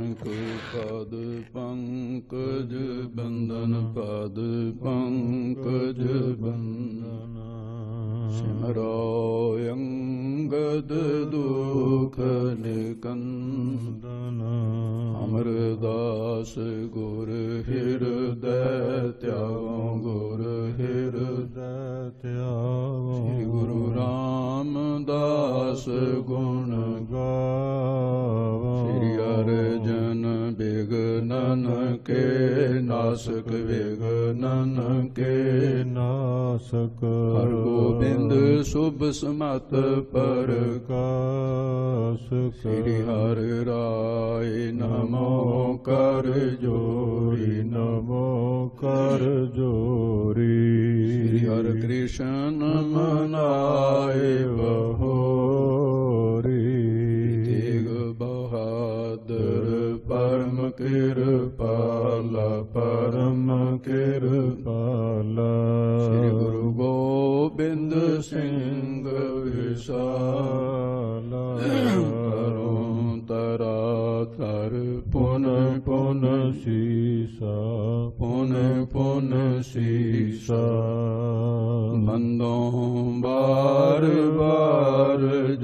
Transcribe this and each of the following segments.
ਨਾਨਕ ਪਦ ਪੰਕਜ ਬੰਧਨ ਪਦ ਪੰਕਜ ਬੰਧਨ ਸਿਮਰੋ ਅੰਗਦ ਦੁਖ ਨਿਕੰਦਨ ਅਮਰਦਾਸ ਗੁਰ ਹਿਰਦੈ ਧਿਆਵੋ ਗੁਰ ਹਿਰਦੈ ਧਿਆਵੋ ਸ੍ਰੀ ਗੁਰੂ ਰਾਮਦਾਸ ਗੁਣ ਗਾਵੋ ਸ੍ਰੀ ਅਰਜਨ ਬਿਘਨਨ ਕੇ ਨਾਸਕ ਵਿਘਨਨ ਕੇ ਨਾਸਕ ਹਰਿ ਗੋਬਿੰਦ ਸੁਭ ਸਮਤ ਪਰਕਾਸ ਸ੍ਰੀ ਹਰਿ ਰਾਏ ਨਮੋ ਕਰ ਜੋਰੀ ਨਮੋ ਕਰ ਜੋਰੀ ਸ੍ਰੀ ਹਰਿ ਕ੍ਰਿਸ਼ਨ ਮਨਾਏ ਬਹੋਰੀ ਤੇਗ ਬਹਾਦਰ ਪਰਮ ਕਿਰਪਾਲਾ ਪਰਮ ਕਿਰਪਾਲਾ ਸ੍ਰੀ ਗੁਰੂ ਗੋਬਿੰਦ ਸਿੰਘ ਵਿਸਾਲਾ ਤਰਾ ਤਰ ਪੁਨ ਪੁਨ ਸੀਸਾ ਪੁਨ ਪੁਨ ਸੀਸਾ ਮੰਦੋਂ ਬਾਰ ਬਾਰ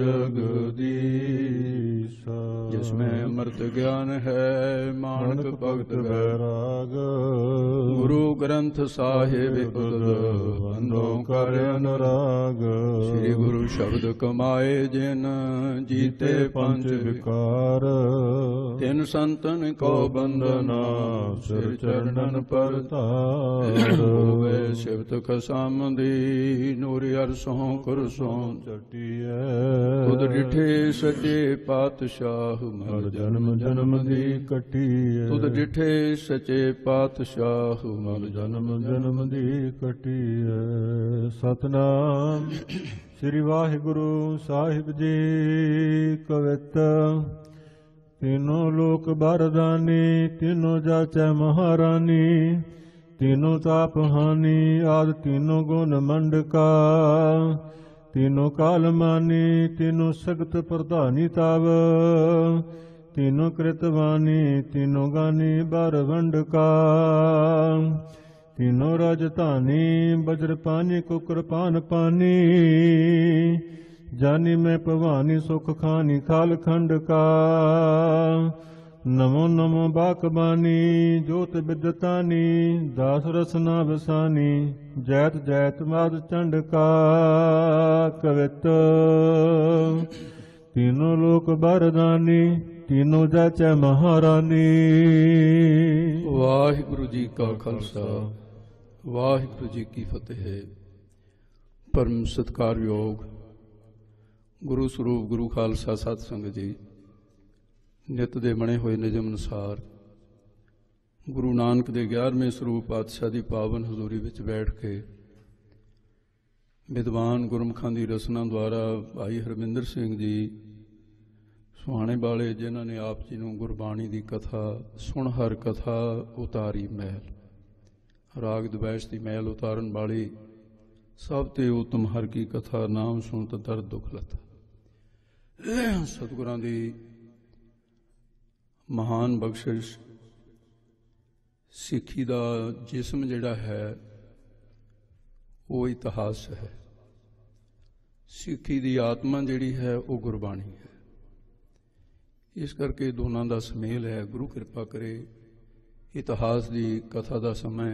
ਜਗਦੀਸਾ ਜਿਸਮੇ ਅੰਮ੍ਰਿਤ ਗਿਆਨ ਹੈ ਮਾਨਕ ਭਗਤ ਵੈਰਾਗ ਗੁਰੂ ਗ੍ਰੰਥ ਸਾਹਿਬ ਵੰਦੋ ਕਰ ਅਨੁਰਾਗ ਸ੍ਰੀ ਗੁਰੂ ਸ਼ਬਦ ਕਮਾਏ ਜਿਨ ਜੀਤੇ ਪੰਜ ਵਿਕਾਰ ਤਿਨ ਸੰਤਨ ਕੋ ਬੰਦਨਾ ਸਿਰ ਚਰਨਨ ਪਰਤਾਰ ਹੋਵੇ ਸਿਵਤ ਖਸਮ ਦੀ ਨੂਰ ਅਰਸੋਂ ਕੁਰਸੋਂ ਚਟੀਐ ਤੁਧ ਡਿਠੇ ਸੱਚੇ ਪਾਤਸ਼ਾਹ ਮਰ ਜਨਮ ਜਨਮ ਦੀ ਕੱਟੀਐ ਤੁਧ ਡਿਠੇ ਸੱਚੇ ਪਾਤਸ਼ਾਹ ਮਰ ਜਨਮ ਜਨਮ ਦੀ ਕੱਟੀਐ ਸਤਨਾਮ ਸ੍ਰੀ ਵਾਹਿਗੁਰੂ ਸਾਹਿਬ ਜੀ ਕਵਿਤ तीनों लोक बरदानी तीनों जाचै महारानी तीनों ताप हानि आदि तीनों गुण मंडका तीनों काल मानी तीनों सगत प्रधानी ताव तीनों कृतवानी तीनों गानी बर वंडका तीनों राजधानी वज्र पानी कुकर पान पानी जानी मैं भवानी सुख खानी खाल खंड का नमो नमो बाकबानी जोत विदतानी दास रसना बसानी जैत जैत माद चंड का कवित तीनों लोक बरदानी तीनों जाचै महारानी। वाहिगुरु जी का खालसा वाहिगुरु जी की फतेह। परम सत्कार योग गुरु ਸਰੂਪ ਗੁਰੂ ਖਾਲਸਾ ਸਤ ਸੰਗਤ ਜੀ, ਨਿਤ ਦੇ ਬਣੇ ਹੋਏ ਨਿਯਮ ਅਨੁਸਾਰ ਗੁਰੂ ਨਾਨਕ ਦੇ 11ਵੇਂ ਸਰੂਪ ਪਾਤਸ਼ਾਹ ਦੀ ਪਾਵਨ ਹਜ਼ੂਰੀ ਵਿੱਚ ਬੈਠ ਕੇ ਵਿਦਵਾਨ ਗੁਰਮੁਖਾਂ ਦੀ ਰਸਨਾ ਦੁਆਰਾ ਭਾਈ ਹਰਮਿੰਦਰ ਸਿੰਘ ਜੀ ਸੁਹਾਣੇ ਵਾਲੇ, ਜਿਨ੍ਹਾਂ ਨੇ ਆਪ ਜੀ ਨੂੰ ਗੁਰਬਾਣੀ ਦੀ ਕਥਾ ਸੁਣ ਹਰ ਕਥਾ ਉਤਾਰੀ ਮਹਿਲ, ਰਾਗ ਦਵੈਸ਼ ਦੀ ਮਹਿਲ ਉਤਾਰਨ ਵਾਲੀ ਸਭ ਤੇ ਉਤਮ ਹਰ ਕੀ ਕਥਾ ਨਾਮ ਸੁਣਤ ਦਰਦ ਦੁੱਖ ਲਤਾ। ਸਤਿਗੁਰਾਂ ਦੀ ਮਹਾਨ ਬਖਸ਼ਿਸ਼ ਸਿੱਖੀ ਦਾ ਜਿਸਮ ਜਿਹੜਾ ਹੈ ਉਹ ਇਤਿਹਾਸ ਹੈ, ਸਿੱਖੀ ਦੀ ਆਤਮਾ ਜਿਹੜੀ ਹੈ ਉਹ ਗੁਰਬਾਣੀ ਹੈ। ਇਸ ਕਰਕੇ ਦੋਨਾਂ ਦਾ ਸੁਮੇਲ ਹੈ। ਗੁਰੂ ਕਿਰਪਾ ਕਰੇ ਇਤਿਹਾਸ ਦੀ ਕਥਾ ਦਾ ਸਮਾਂ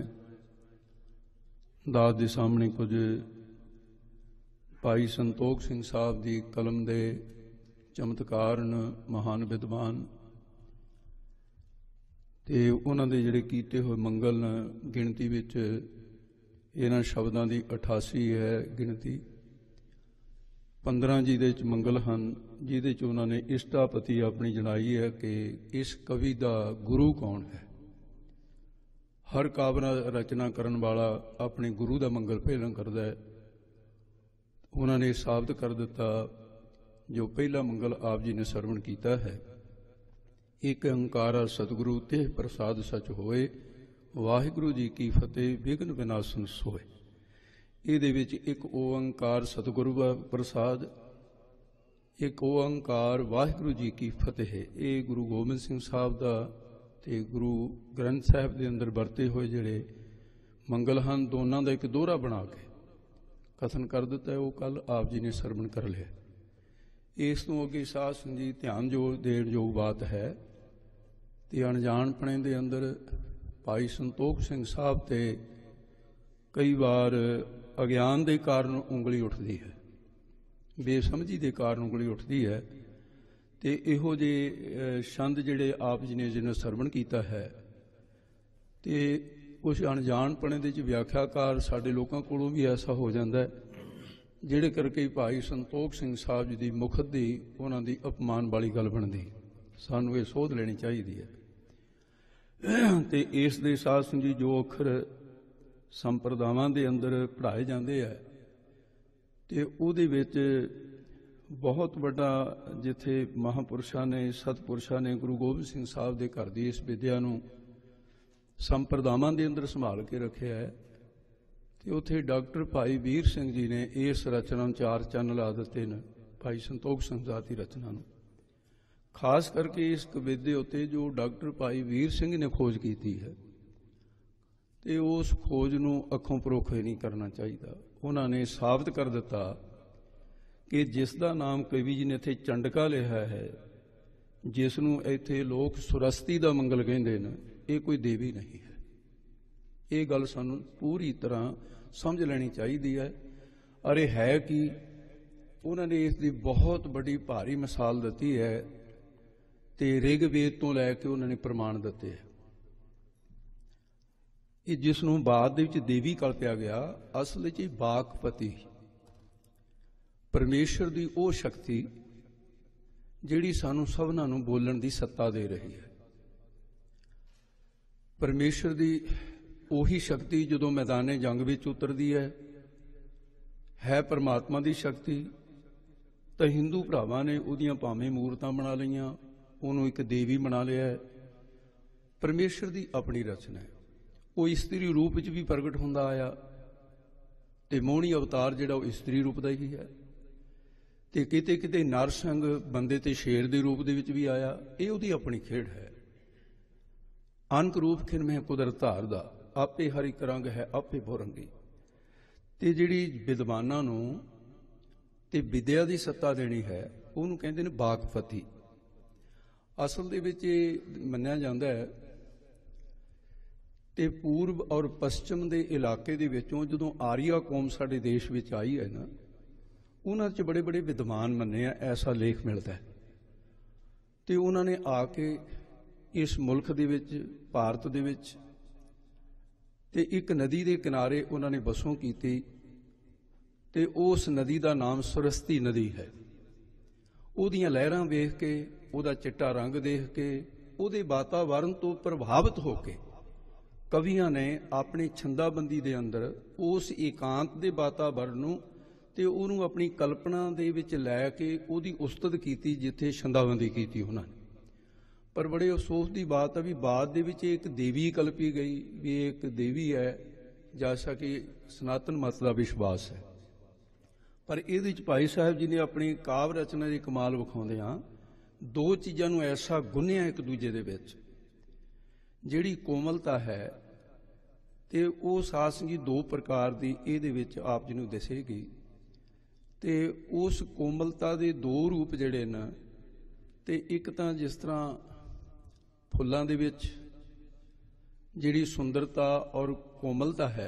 ਦਾਸ ਦੇ ਸਾਹਮਣੇ ਕੁਝ ਭਾਈ ਸੰਤੋਖ ਸਿੰਘ ਸਾਹਿਬ ਦੀ ਕਲਮ ਦੇ ਚਮਤਕਾਰਨ ਮਹਾਨ ਵਿਦਵਾਨ ਤੇ ਉਹਨਾਂ ਦੇ ਜਿਹੜੇ ਕੀਤੇ ਹੋਏ ਮੰਗਲ ਗਿਣਤੀ ਵਿੱਚ ਇਹਨਾਂ ਸ਼ਬਦਾਂ ਦੀ 88 ਹੈ ਗਿਣਤੀ। 15 ਜਿਹਦੇ 'ਚ ਮੰਗਲ ਹਨ, ਜਿਹਦੇ 'ਚ ਉਹਨਾਂ ਨੇ ਇਸ਼ਟਾਪਤੀ ਆਪਣੀ ਜਣਾਈ ਹੈ ਕਿ ਇਸ ਕਵੀ ਦਾ ਗੁਰੂ ਕੌਣ ਹੈ। ਹਰ ਕਾਵਿ ਰਚਨਾ ਕਰਨ ਵਾਲਾ ਆਪਣੇ ਗੁਰੂ ਦਾ ਮੰਗਲ ਭੇਲਣ ਕਰਦਾ ਹੈ। ਉਹਨਾਂ ਨੇ ਸਾਬਤ ਕਰ ਦਿੱਤਾ ਜੋ ਪਹਿਲਾ ਮੰਗਲ ਆਪ ਜੀ ਨੇ ਸਰਵਣ ਕੀਤਾ ਹੈ, ਇੱਕ ਓਂਕਾਰ ਸਤਿਗੁਰੂ ਤੇ ਪ੍ਰਸਾਦ ਸਚ ਹੋਏ, ਵਾਹਿਗੁਰੂ ਜੀ ਕੀ ਫਤਿਹ ਵਿਘਨ ਵਿਨਾਸ਼ਨ ਸੋਏ। ਇਹਦੇ ਵਿੱਚ ਇੱਕ ਓਂਕਾਰ ਸਤਿਗੁਰੂ ਦਾ ਪ੍ਰਸਾਦ एक ओंकार वाहिगुरू जी की फतेह। ये गुरु गोबिंद सिंह साहब का ते गुरु ग्रंथ साहब के अंदर वरते हुए जिहड़े मंगल हैं, दोनों का एक दोहरा बना के कथन कर दिता है। वो कल आप जी ने सरवण कर लिया। इस तो अगे साध संगत जी ध्यान जो देण योग बात है ते अणजाणपणे दे अंदर भाई संतोख सिंह साहब ते कई बार अज्ञान के कारण उंगली उठती है, बेसमझी के कारण उंगली उठती है। तो इहो जे छंद जिहड़े आप जी ने जिन्हें सरवण किया है तो कुछ अणजाणपणे दे विच व्याख्याकार साडे लोकां कोलों भी ऐसा हो जाता है, जिहड़े करके भाई संतोख सिंह साहब जी की मुखत की उन्हां दी अपमान वाली गल बनदी। सानूं ये सोध लेनी चाहिए है। तो इस दे साध संगत जी जो अखर संप्रदावां दे अंदर पढ़ाए जाते हैं तो उहदे विच बहुत बड़ा जिथे महापुरुषां ने सतपुरुषां ने गुरु गोबिंद सिंह साहब के घर की इस विद्या नूं संप्रदावां दे अंदर संभाल के रखिया है। तो उत्थे डॉक्टर भाई वीर सिंह जी ने इस रचना 4 चन्न ला दिते ने, भाई संतोख सिंह साहब की रचना नूं। खास करके इस कविते उत्ते जो डॉक्टर भाई वीर सिंह ने खोज की है तो उस खोज नूं अखों परोखे नहीं करना चाहिए। उन्होंने साबित कर दिता कि जिसका नाम कवि जी ने इत्थे चंडका लिखा है, जिसनूं इत्थे लोग सुरस्ती का मंगल कहते हैं, ये कोई देवी नहीं है। ये गल सानूं पूरी तरह समझ लेनी चाहिए है। अरे है कि उन्होंने इसकी बहुत बड़ी भारी मिसाल दी है तो ऋग्वेद तो लैके उन्होंने प्रमाण दिते है। ये जिसनों बाद दे विच देवी कल्पिया गया, असल च बाकपति परमेश्वर की वो शक्ति जिहड़ी सानूं सबनां नूं बोलण की सत्ता दे रही है। परमेश्वर की उही शक्ति जो मैदाने जंग विच उतरदी है परमात्मा की शक्ति। तो हिंदू भरावां ने उहदियां भावें मूर्तां बना लईआं, उहनूं एक देवी बना लिया है। परमेश्वर की अपनी रचना है, वो इस्त्री रूप च भी प्रगट हुंदा आया ते मोहनी अवतार जिहड़ा वो इस्त्री रूप का ही है। ते किते किते नरसंग बंदे ते शेर के रूप दे विच भी आया। ये उहदी अपनी खेड है। अनक रूप खिन में कुदरत धार दा, आपे हर एक रंग है आपे भोरंगी। ते जिहड़ी विद्वानां नूं ते विद्या की सत्ता देनी है उहनूं कहंदे ने बाकपति। असल दे विच मन्निया जांदा है ते पूर्व और पश्चिम के इलाके दे विचों जदों आर्या कौम साडे देश विच आई है ना, उन्हां च बड़े बड़े विद्वान मन्ने आ, ऐसा लेख मिलता है। तो उन्होंने आके इस मुल्क दे विच भारत दे विच ते एक नदी के किनारे उन्होंने बसों की ते उस नदी का नाम सरस्ती नदी है। उहदियां लहरां वेख के, उहदा चिट्टा रंग देख के, उहदे वातावरण तो प्रभावित होके कवियां ने अपनी छंदाबंदी दे अंदर उस एकांत दे वातावरण नूं ते उहनूं अपनी कल्पना दे विच लै के उहदी उस्तत कीती जिथे छंदाबंदी कीती उन्होंने। पर बड़े अफसोस की बात है भी बाद दे विच एक देवी कल्पी गई भी एक देवी है, जैसा कि सनातन मत का विश्वास है। पर इहदे च भाई साहब जी ने अपनी काव्य रचना की कमाल विखाउंदिआं दो चीज़ों नूं ऐसा गुन्निआ एक दूजे दे विच, जिहड़ी कोमलता है ते वो साध संगत दो प्रकार की इहदे विच आप जी नूं दसेगी। ते उस कोमलता के दो रूप जिहड़े न, ते एक तां जिस तरह फुल्लां दे विच जिहड़ी सुंदरता और कोमलता है,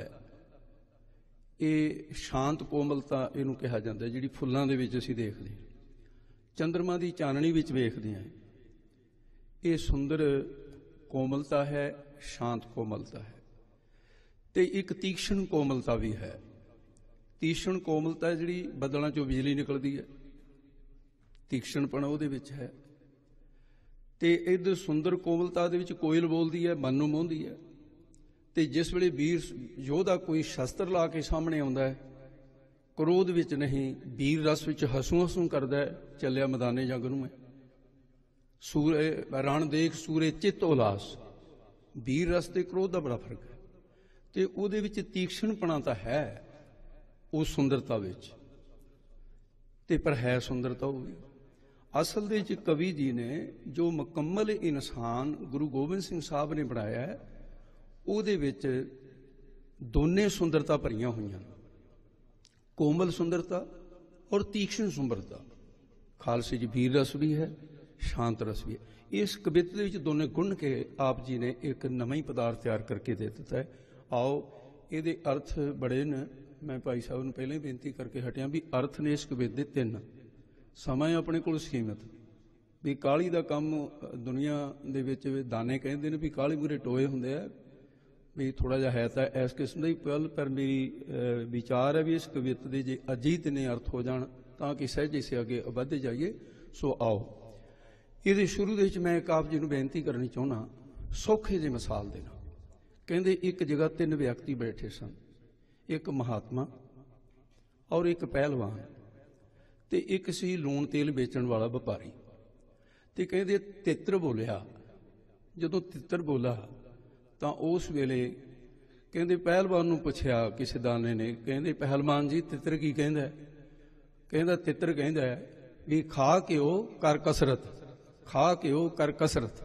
ये शांत कोमलता इहनूं कहा जाता है, जिहड़ी फुल्लां दे विच असीं देखदे हां, चंद्रमा की चानणी विच वेखदे हां। ये सुंदर कोमलता है, शांत कोमलता है। ते एक तीक्ष्ण कोमलता भी है। तीक्ष्ण कोमलता है जिहड़ी बदलां चों बिजली निकलदी है, तीक्ष्णपण उहदे विच है। ते इधर सुंदर कोमलता दे विच कोयल बोलदी है, मन नूं मोहंदी है। ते जिस वेले वीर योधा कोई शस्त्र ला के सामने आउंदा है, क्रोध विच नहीं, वीर रस विच हसूं हसूं करदा है, चलिया मैदाने जंग नूं है। सूरे रण देख सूरे चित्त उलास, वीर रस ते क्रोध का बड़ा फर्क है। ते उहदे विच तीक्ष्णपणा तां है उस सुंदरता विच, ते पर है सुंदरता वो भी ਅਸਲ ਦੇ ਵਿੱਚ ਕਵੀ ਜੀ ਨੇ ਜੋ ਮੁਕੰਮਲ ਇਨਸਾਨ ਗੁਰੂ ਗੋਬਿੰਦ ਸਿੰਘ ਸਾਹਿਬ ਨੇ ਬਣਾਇਆ ਹੈ, ਉਹਦੇ ਵਿੱਚ ਦੋਨੇ ਸੁੰਦਰਤਾ ਭਰੀਆਂ ਹੋਈਆਂ, ਕੋਮਲ ਸੁੰਦਰਤਾ ਔਰ ਤੀਕਸ਼ਣ ਸੁੰਦਰਤਾ। ਖਾਲਸੇ 'ਚ ਵੀਰ ਰਸ ਵੀ ਹੈ, ਸ਼ਾਂਤ ਰਸ ਵੀ ਹੈ। ਇਸ ਕਵਿਤਾ ਦੇ ਵਿੱਚ ਦੋਨੇ ਗੁਣ ਕੇ ਆਪ ਜੀ ਨੇ ਇੱਕ ਨਵਾਂ ਹੀ ਪਦਾਰਥ ਤਿਆਰ ਕਰਕੇ ਦੇ ਦਿੱਤਾ ਹੈ। ਆਓ ਇਹਦੇ ਅਰਥ ਬੜੇ ਨੇ। ਮੈਂ ਭਾਈ ਸਾਹਿਬ ਨੂੰ ਪਹਿਲਾਂ ਹੀ ਬੇਨਤੀ ਕਰਕੇ ਹਟਿਆ ਵੀ ਅਰਥ ਨੇ ਇਸ ਕਵਿਤਾ ਦੇ ਤਿੰਨ। ਸਮਾਂ ਆਪਣੇ ਕੋਲ ਸੀਮਿਤ, ਵੀ ਕਾਹਲੀ ਦਾ ਕੰਮ ਦੁਨੀਆ ਦੇ ਵਿੱਚ ਦਾਨੇ ਕਹਿੰਦੇ ਨੇ ਵੀ ਕਾਹਲੀ ਮੂਹਰੇ ਟੋਏ ਹੁੰਦੇ ਆ, ਵੀ ਥੋੜ੍ਹਾ ਜਿਹਾ ਹੈ ਤਾਂ ਇਸ ਕਿਸਮ ਦਾ ਹੀ ਪਲ। ਪਰ ਮੇਰੀ ਵਿਚਾਰ ਹੈ ਵੀ ਇਸ ਕਵਿਤਾ ਦੇ ਜੇ ਅਜੀਤ ਨੇ ਅਰਥ ਹੋ ਜਾਣ ਤਾਂ ਕਿ ਸਹਿਜੇ ਸੇ ਅੱਗੇ ਵੱਧਦੇ ਜਾਈਏ। ਸੋ ਆਓ ਇਹਦੇ ਸ਼ੁਰੂ ਦੇ ਵਿੱਚ ਮੈਂ ਇੱਕ ਆਪ ਜੀ ਨੂੰ ਬੇਨਤੀ ਕਰਨੀ ਚਾਹੁੰਦਾ, ਸੌਖੇ ਜਿਹੀ ਮਿਸਾਲ ਦੇ ਨਾਲ। ਕਹਿੰਦੇ ਇੱਕ ਜਗ੍ਹਾ ਤਿੰਨ ਵਿਅਕਤੀ ਬੈਠੇ ਸਨ, ਇੱਕ ਮਹਾਤਮਾ ਔਰ ਇੱਕ ਪਹਿਲਵਾਨ ਤੇ ਇੱਕ ਸੀ ਲੂਣ ਤੇਲ ਵੇਚਣ ਵਾਲਾ ਵਪਾਰੀ। ਤੇ ਕਹਿੰਦੇ ਤਿੱਤਰ ਬੋਲਿਆ। ਜਦੋਂ ਤਿੱਤਰ ਬੋਲਾ ਤਾਂ ਉਸ ਵੇਲੇ ਕਹਿੰਦੇ ਪਹਿਲਵਾਨ ਨੂੰ ਪੁੱਛਿਆ ਕਿਸੇ ਦਾਨੇ ਨੇ, ਕਹਿੰਦੇ ਪਹਿਲਵਾਨ ਜੀ ਤਿੱਤਰ ਕੀ ਕਹਿੰਦਾ? ਕਹਿੰਦਾ ਤਿੱਤਰ ਕਹਿੰਦਾ ਵੀ ਖਾ ਕੇ ਉਹ ਕਰ ਕਸਰਤ, ਖਾ ਕੇ ਉਹ ਕਰ ਕਸਰਤ।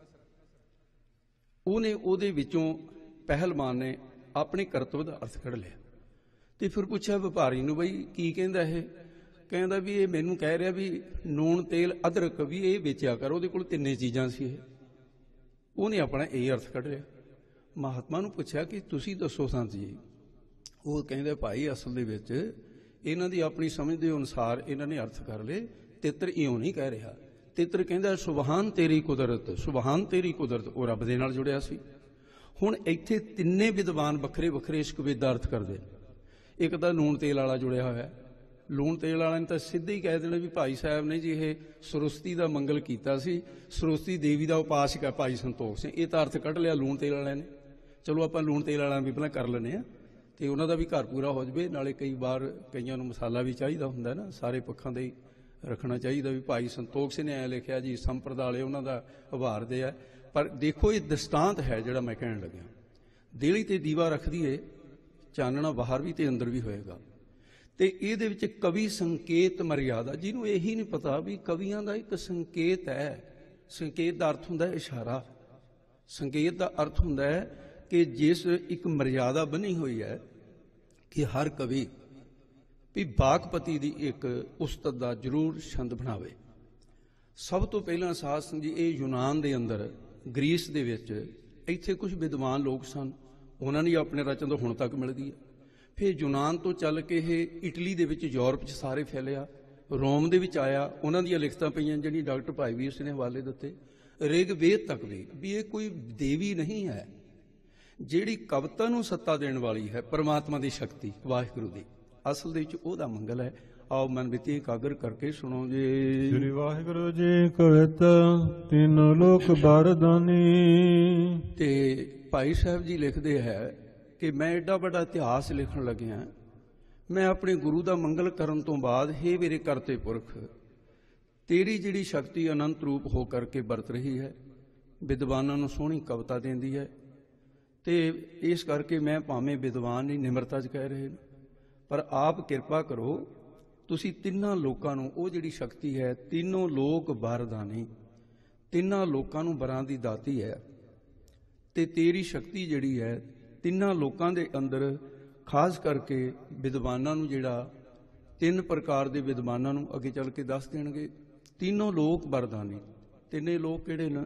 ਉਹਨੇ ਉਹਦੇ ਵਿੱਚੋਂ ਪਹਿਲਵਾਨ ਨੇ ਆਪਣੇ ਕਰਤੱਵ ਦਾ ਅਰਥ ਕੱਢ ਲਿਆ ਤੇ ਫਿਰ ਪੁੱਛਿਆ ਵਪਾਰੀ ਨੂੰ, ਬਈ ਕੀ ਕਹਿੰਦਾ ਇਹ? ਕਹਿੰਦਾ ਵੀ ਇਹ ਮੈਨੂੰ ਕਹਿ ਰਿਹਾ ਵੀ ਨੂਣ ਤੇਲ ਅਦਰਕ ਵੀ ਇਹ ਵੇਚਿਆ ਕਰ। ਉਹਦੇ ਕੋਲ ਤਿੰਨੇ ਚੀਜ਼ਾਂ ਸੀ ਇਹ। ਉਹਨੇ ਆਪਣਾ ਇਹ ਅਰਥ ਕੱਢ ਲਿਆ। ਮਹਾਤਮਾ ਨੂੰ ਪੁੱਛਿਆ ਕਿ ਤੁਸੀਂ ਦੱਸੋ ਸੰਤ ਜੀ। ਉਹ ਕਹਿੰਦੇ ਭਾਈ ਅਸਲ ਦੇ ਵਿੱਚ ਇਹਨਾਂ ਦੀ ਆਪਣੀ ਸਮਝ ਦੇ ਅਨੁਸਾਰ ਇਹਨਾਂ ਨੇ ਅਰਥ ਕਰ ਲਏ। ਤਿੱਤਰ ਇਉਂ ਨਹੀਂ ਕਹਿ ਰਿਹਾ। ਤਿੱਤਰ ਕਹਿੰਦਾ ਸੁਬਹਾਨ ਤੇਰੀ ਕੁਦਰਤ, ਸੁਬਹਾਨ ਤੇਰੀ ਕੁਦਰਤ। ਉਹ ਰੱਬ ਦੇ ਨਾਲ ਜੁੜਿਆ ਸੀ। ਹੁਣ ਇੱਥੇ ਤਿੰਨੇ ਵਿਦਵਾਨ ਵੱਖਰੇ ਵੱਖਰੇ ਇਸ ਕਵਿਤਾ ਦਾ ਅਰਥ ਕਰਦੇ ਨੇ। ਇੱਕ ਤਾਂ ਲੂਣ ਤੇਲ ਵਾਲਾ ਜੁੜਿਆ ਹੋਇਆ। ਲੂਣ ਤੇਲ ਵਾਲਿਆਂ ਨੇ ਤਾਂ ਸਿੱਧੇ ਹੀ ਕਹਿ ਦੇਣਾ ਵੀ ਭਾਈ ਸਾਹਿਬ ਨੇ ਜੀ ਇਹ ਸਰਸਵਤੀ ਦਾ ਮੰਗਲ ਕੀਤਾ ਸੀ, ਸਰਸਵਤੀ ਦੇਵੀ ਦਾ ਉਪਾਸਕ ਹੈ ਭਾਈ ਸੰਤੋਖ ਸਿੰਘ। ਇਹ ਤਾਂ ਅਰਥ ਕੱਢ ਲਿਆ ਲੂਣ ਤੇਲ ਵਾਲਿਆਂ ਨੇ। ਚਲੋ ਆਪਾਂ ਲੂਣ ਤੇਲ ਵਾਲਿਆਂ ਵੀ ਪਹਿਲਾਂ ਕਰ ਲੈਂਦੇ ਹਾਂ ਤੇ ਉਹਨਾਂ ਦਾ ਵੀ ਘਰ ਪੂਰਾ ਹੋ ਜਾਵੇ। ਨਾਲੇ ਕਈ ਵਾਰ ਕਈਆਂ ਨੂੰ ਮਸਾਲਾ ਵੀ ਚਾਹੀਦਾ ਹੁੰਦਾ ਨਾ, ਸਾਰੇ ਪੱਖਾਂ ਦੇ ਰੱਖਣਾ ਚਾਹੀਦਾ। ਵੀ ਭਾਈ ਸੰਤੋਖ ਸਿੰਘ ਨੇ ਐਂ ਲਿਖਿਆ ਜੀ ਸੰਪਰਦਾਲੇ ਉਹਨਾਂ ਦਾ ਉਭਾਰਦੇ ਆ। ਪਰ ਦੇਖੋ ਇਹ ਦ੍ਰਿਸ਼ਟਾਂਤ ਹੈ ਜਿਹੜਾ ਮੈਂ ਕਹਿਣ ਲੱਗਿਆ। ਦੇਲੀ ਤੇ ਦੀਵਾ ਰੱਖ ਦਈਏ, ਚਾਨਣਾ ਬਾਹਰ ਵੀ ਤੇ ਅੰਦਰ ਵੀ ਹੋਏਗਾ। ਤੇ ਇਹਦੇ ਵਿੱਚ ਕਵੀ ਸੰਕੇਤ ਮਰਿਆਦਾ, ਜਿਹਨੂੰ ਇਹੀ ਨਹੀਂ ਪਤਾ ਵੀ ਕਵੀਆਂ ਦਾ ਇੱਕ ਸੰਕੇਤ ਹੈ। ਸੰਕੇਤ ਦਾ ਅਰਥ ਹੁੰਦਾ ਹੈ ਇਸ਼ਾਰਾ। ਸੰਕੇਤ ਦਾ ਅਰਥ ਹੁੰਦਾ ਹੈ ਕਿ ਜਿਸ ਇੱਕ ਮਰਿਆਦਾ ਬਣੀ ਹੋਈ ਹੈ ਕਿ ਹਰ ਕਵੀ ਵੀ ਬਾਗਪਤੀ ਦੀ ਇੱਕ ਉਸਤਤ ਦਾ ਜ਼ਰੂਰ ਛੰਦ ਬਣਾਵੇ। ਸਭ ਤੋਂ ਪਹਿਲਾਂ ਸਾਧ ਸੰਗਤ ਜੀ ਇਹ ਯੂਨਾਨ ਦੇ ਅੰਦਰ, ਗ੍ਰੀਸ ਦੇ ਵਿੱਚ ਇੱਥੇ ਕੁਝ ਵਿਦਵਾਨ ਲੋਕ ਸਨ, ਉਹਨਾਂ ਨੇ ਆਪਣੇ ਰਚਨ ਤੋਂ ਹੁਣ ਤੱਕ ਮਿਲਦੀ ਹੈ। ਫਿਰ ਯੂਨਾਨ ਤੋਂ ਚੱਲ ਕੇ ਇਹ ਇਟਲੀ ਦੇ ਵਿੱਚ, ਯੂਰਪ 'ਚ ਸਾਰੇ ਫੈਲਿਆ, ਰੋਮ ਦੇ ਵਿੱਚ ਆਇਆ। ਉਹਨਾਂ ਦੀਆਂ ਲਿਖਤਾਂ ਪਈਆਂ ਜਿਹੜੀ ਡਾਕਟਰ ਭਾਈ ਵੀਰ ਸਿੰਘ ਨੇ ਹਵਾਲੇ ਦਿੱਤੇ। ਰਿਗਵੇਦ ਤੱਕ ਵੀ ਇਹ ਕੋਈ ਦੇਵੀ ਨਹੀਂ ਹੈ ਜਿਹੜੀ ਕਵਿਤਾ ਨੂੰ ਸੱਤਾ ਦੇਣ ਵਾਲੀ ਹੈ, ਪਰਮਾਤਮਾ ਦੀ ਸ਼ਕਤੀ ਵਾਹਿਗੁਰੂ ਦੀ। ਅਸਲ ਦੇ ਵਿੱਚ ਉਹਦਾ ਮੰਗਲ ਹੈ। ਆਓ ਮਨ ਵਿੱਚ ਇਕਾਗਰ ਕਰਕੇ ਸੁਣੋ ਜੀ। ਸ੍ਰੀ ਵਾਹਿਗੁਰੂ ਜੀ ਕਵਿਤਾ ਤਿੰਨੋਂ ਲੋਕ ਬਰਦਾਨੀ। ਤੇ ਭਾਈ ਸਾਹਿਬ ਜੀ ਲਿਖਦੇ ਹੈ ਕਿ ਮੈਂ ਐਡਾ ਵੱਡਾ ਇਤਿਹਾਸ ਲਿਖਣ ਲੱਗਿਆ। ਮੈਂ ਆਪਣੇ ਗੁਰੂ ਦਾ ਮੰਗਲ ਕਰਨ ਤੋਂ ਬਾਅਦ, ਹੇ ਮੇਰੇ ਕਰਤੇ ਪੁਰਖ, ਤੇਰੀ ਜਿਹੜੀ ਸ਼ਕਤੀ ਅਨੰਤ ਰੂਪ ਹੋ ਕਰਕੇ ਵਰਤ ਰਹੀ ਹੈ, ਵਿਦਵਾਨਾਂ ਨੂੰ ਸੋਹਣੀ ਕਵਿਤਾ ਦਿੰਦੀ ਹੈ। ਤੇ ਇਸ ਕਰਕੇ ਮੈਂ ਭਾਵੇਂ ਵਿਦਵਾਨ ਨਹੀਂ ਨਿਮਰਤਾ 'ਚ ਕਹਿ ਰਹੇ ਨੇ, ਪਰ ਆਪ ਕਿਰਪਾ ਕਰੋ ਤੁਸੀਂ ਤਿੰਨਾਂ ਲੋਕਾਂ ਨੂੰ ਉਹ ਜਿਹੜੀ ਸ਼ਕਤੀ ਹੈ, ਤਿੰਨੋਂ ਲੋਕ ਵਰਦਾਨੀ, ਤਿੰਨਾਂ ਲੋਕਾਂ ਨੂੰ ਵਰਾਂ ਦੀ ਦਾਤੀ ਹੈ। ਤੇ ਤੇਰੀ ਸ਼ਕਤੀ ਜਿਹੜੀ ਹੈ ਤਿੰਨਾਂ ਲੋਕਾਂ ਦੇ ਅੰਦਰ, ਖਾਸ ਕਰਕੇ ਵਿਦਵਾਨਾਂ ਨੂੰ, ਜਿਹੜਾ ਤਿੰਨ ਪ੍ਰਕਾਰ ਦੇ ਵਿਦਵਾਨਾਂ ਨੂੰ ਅੱਗੇ ਚੱਲ ਕੇ ਦੱਸ ਦੇਣਗੇ। ਤਿੰਨੋਂ ਲੋਕ ਵਰਦਾਨੀ। ਤਿੰਨੇ ਲੋਕ ਕਿਹੜੇ ਨੇ?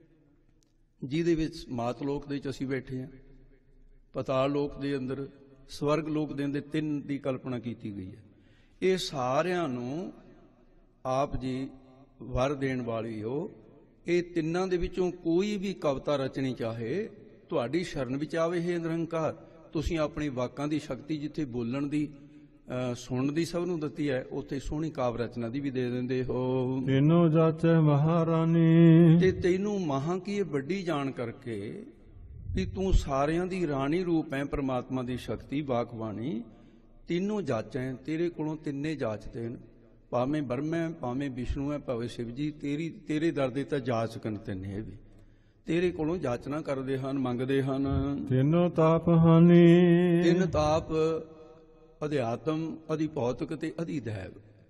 ਜਿਹਦੇ ਵਿੱਚ ਮਾਤ ਲੋਕ ਦੇ ਵਿੱਚ ਅਸੀਂ ਬੈਠੇ ਹਾਂ, ਪਤਾਲ ਲੋਕ ਦੇ ਅੰਦਰ, ਸਵਰਗ ਲੋਕ ਦੇ ਅੰਦਰ ਤਿੰਨ ਦੀ ਕਲਪਨਾ ਕੀਤੀ ਗਈ ਹੈ। ਇਹ ਸਾਰਿਆਂ ਨੂੰ ਆਪ ਜੀ ਵਰ ਦੇਣ ਵਾਲੀ ਹੋ। ਇਹ ਤਿੰਨਾਂ ਦੇ ਵਿੱਚੋਂ ਕੋਈ ਵੀ ਕਵਿਤਾ ਰਚਣੀ ਚਾਹੇ, ਤੁਹਾਡੀ ਸ਼ਰਨ ਵਿੱਚ ਆਵੇ। ਇਹ ਨਿਰੰਕਾਰ ਤੁਸੀਂ ਆਪਣੀ ਵਾਕਾਂ ਦੀ ਸ਼ਕਤੀ ਜਿੱਥੇ ਬੋਲਣ ਦੀ, ਸੁਣਨ ਦੀ ਸਭ ਨੂੰ ਦਿੱਤੀ ਹੈ, ਉੱਥੇ ਸੋਹਣੀ ਕਾਵ ਰਚਨਾ ਦੀ ਵੀ ਦੇ ਦਿੰਦੇ ਹੋ। ਤੈਨੂੰ ਜਾਚੈ ਮਹਾਰਾਣੀ। ਤੇ ਤੈਨੂੰ ਮਹਾਂ ਕੀ ਇਹ ਵੱਡੀ ਜਾਣ ਕਰਕੇ ਵੀ ਤੂੰ ਸਾਰਿਆਂ ਦੀ ਰਾਣੀ ਰੂਪ ਹੈ, ਪਰਮਾਤਮਾ ਦੀ ਸ਼ਕਤੀ ਬਾਖਵਾਣੀ। ਤਿੰਨੋਂ ਜਾਚੈ, ਤੇਰੇ ਕੋਲੋਂ ਤਿੰਨੇ ਜਾਚਦੇ ਨੇ, ਭਾਵੇਂ ਬ੍ਰਹਮ ਹੈ, ਭਾਵੇਂ ਵਿਸ਼ਨੂੰ ਹੈ, ਭਾਵੇਂ ਸ਼ਿਵ ਜੀ। ਤੇਰੇ ਦਰ ਦੇ ਤਾਂ ਜਾਚਕਨ ਤਿੰਨੇ ਵੀ ਤੇਰੇ ਕੋਲੋਂ ਜਾਚਨਾ ਕਰਦੇ ਹਨ, ਮੰਗਦੇ ਹਨ। ਤਿੰਨੋਂ ਤਾਪ ਹਾਨੀ। ਤਿੰਨ ਤਾਪ, ਅਧਿਆਤਮ, ਅਧਿ ਭੌਤਿਕ ਤੇ ਅਧਿ ਦੈਵ।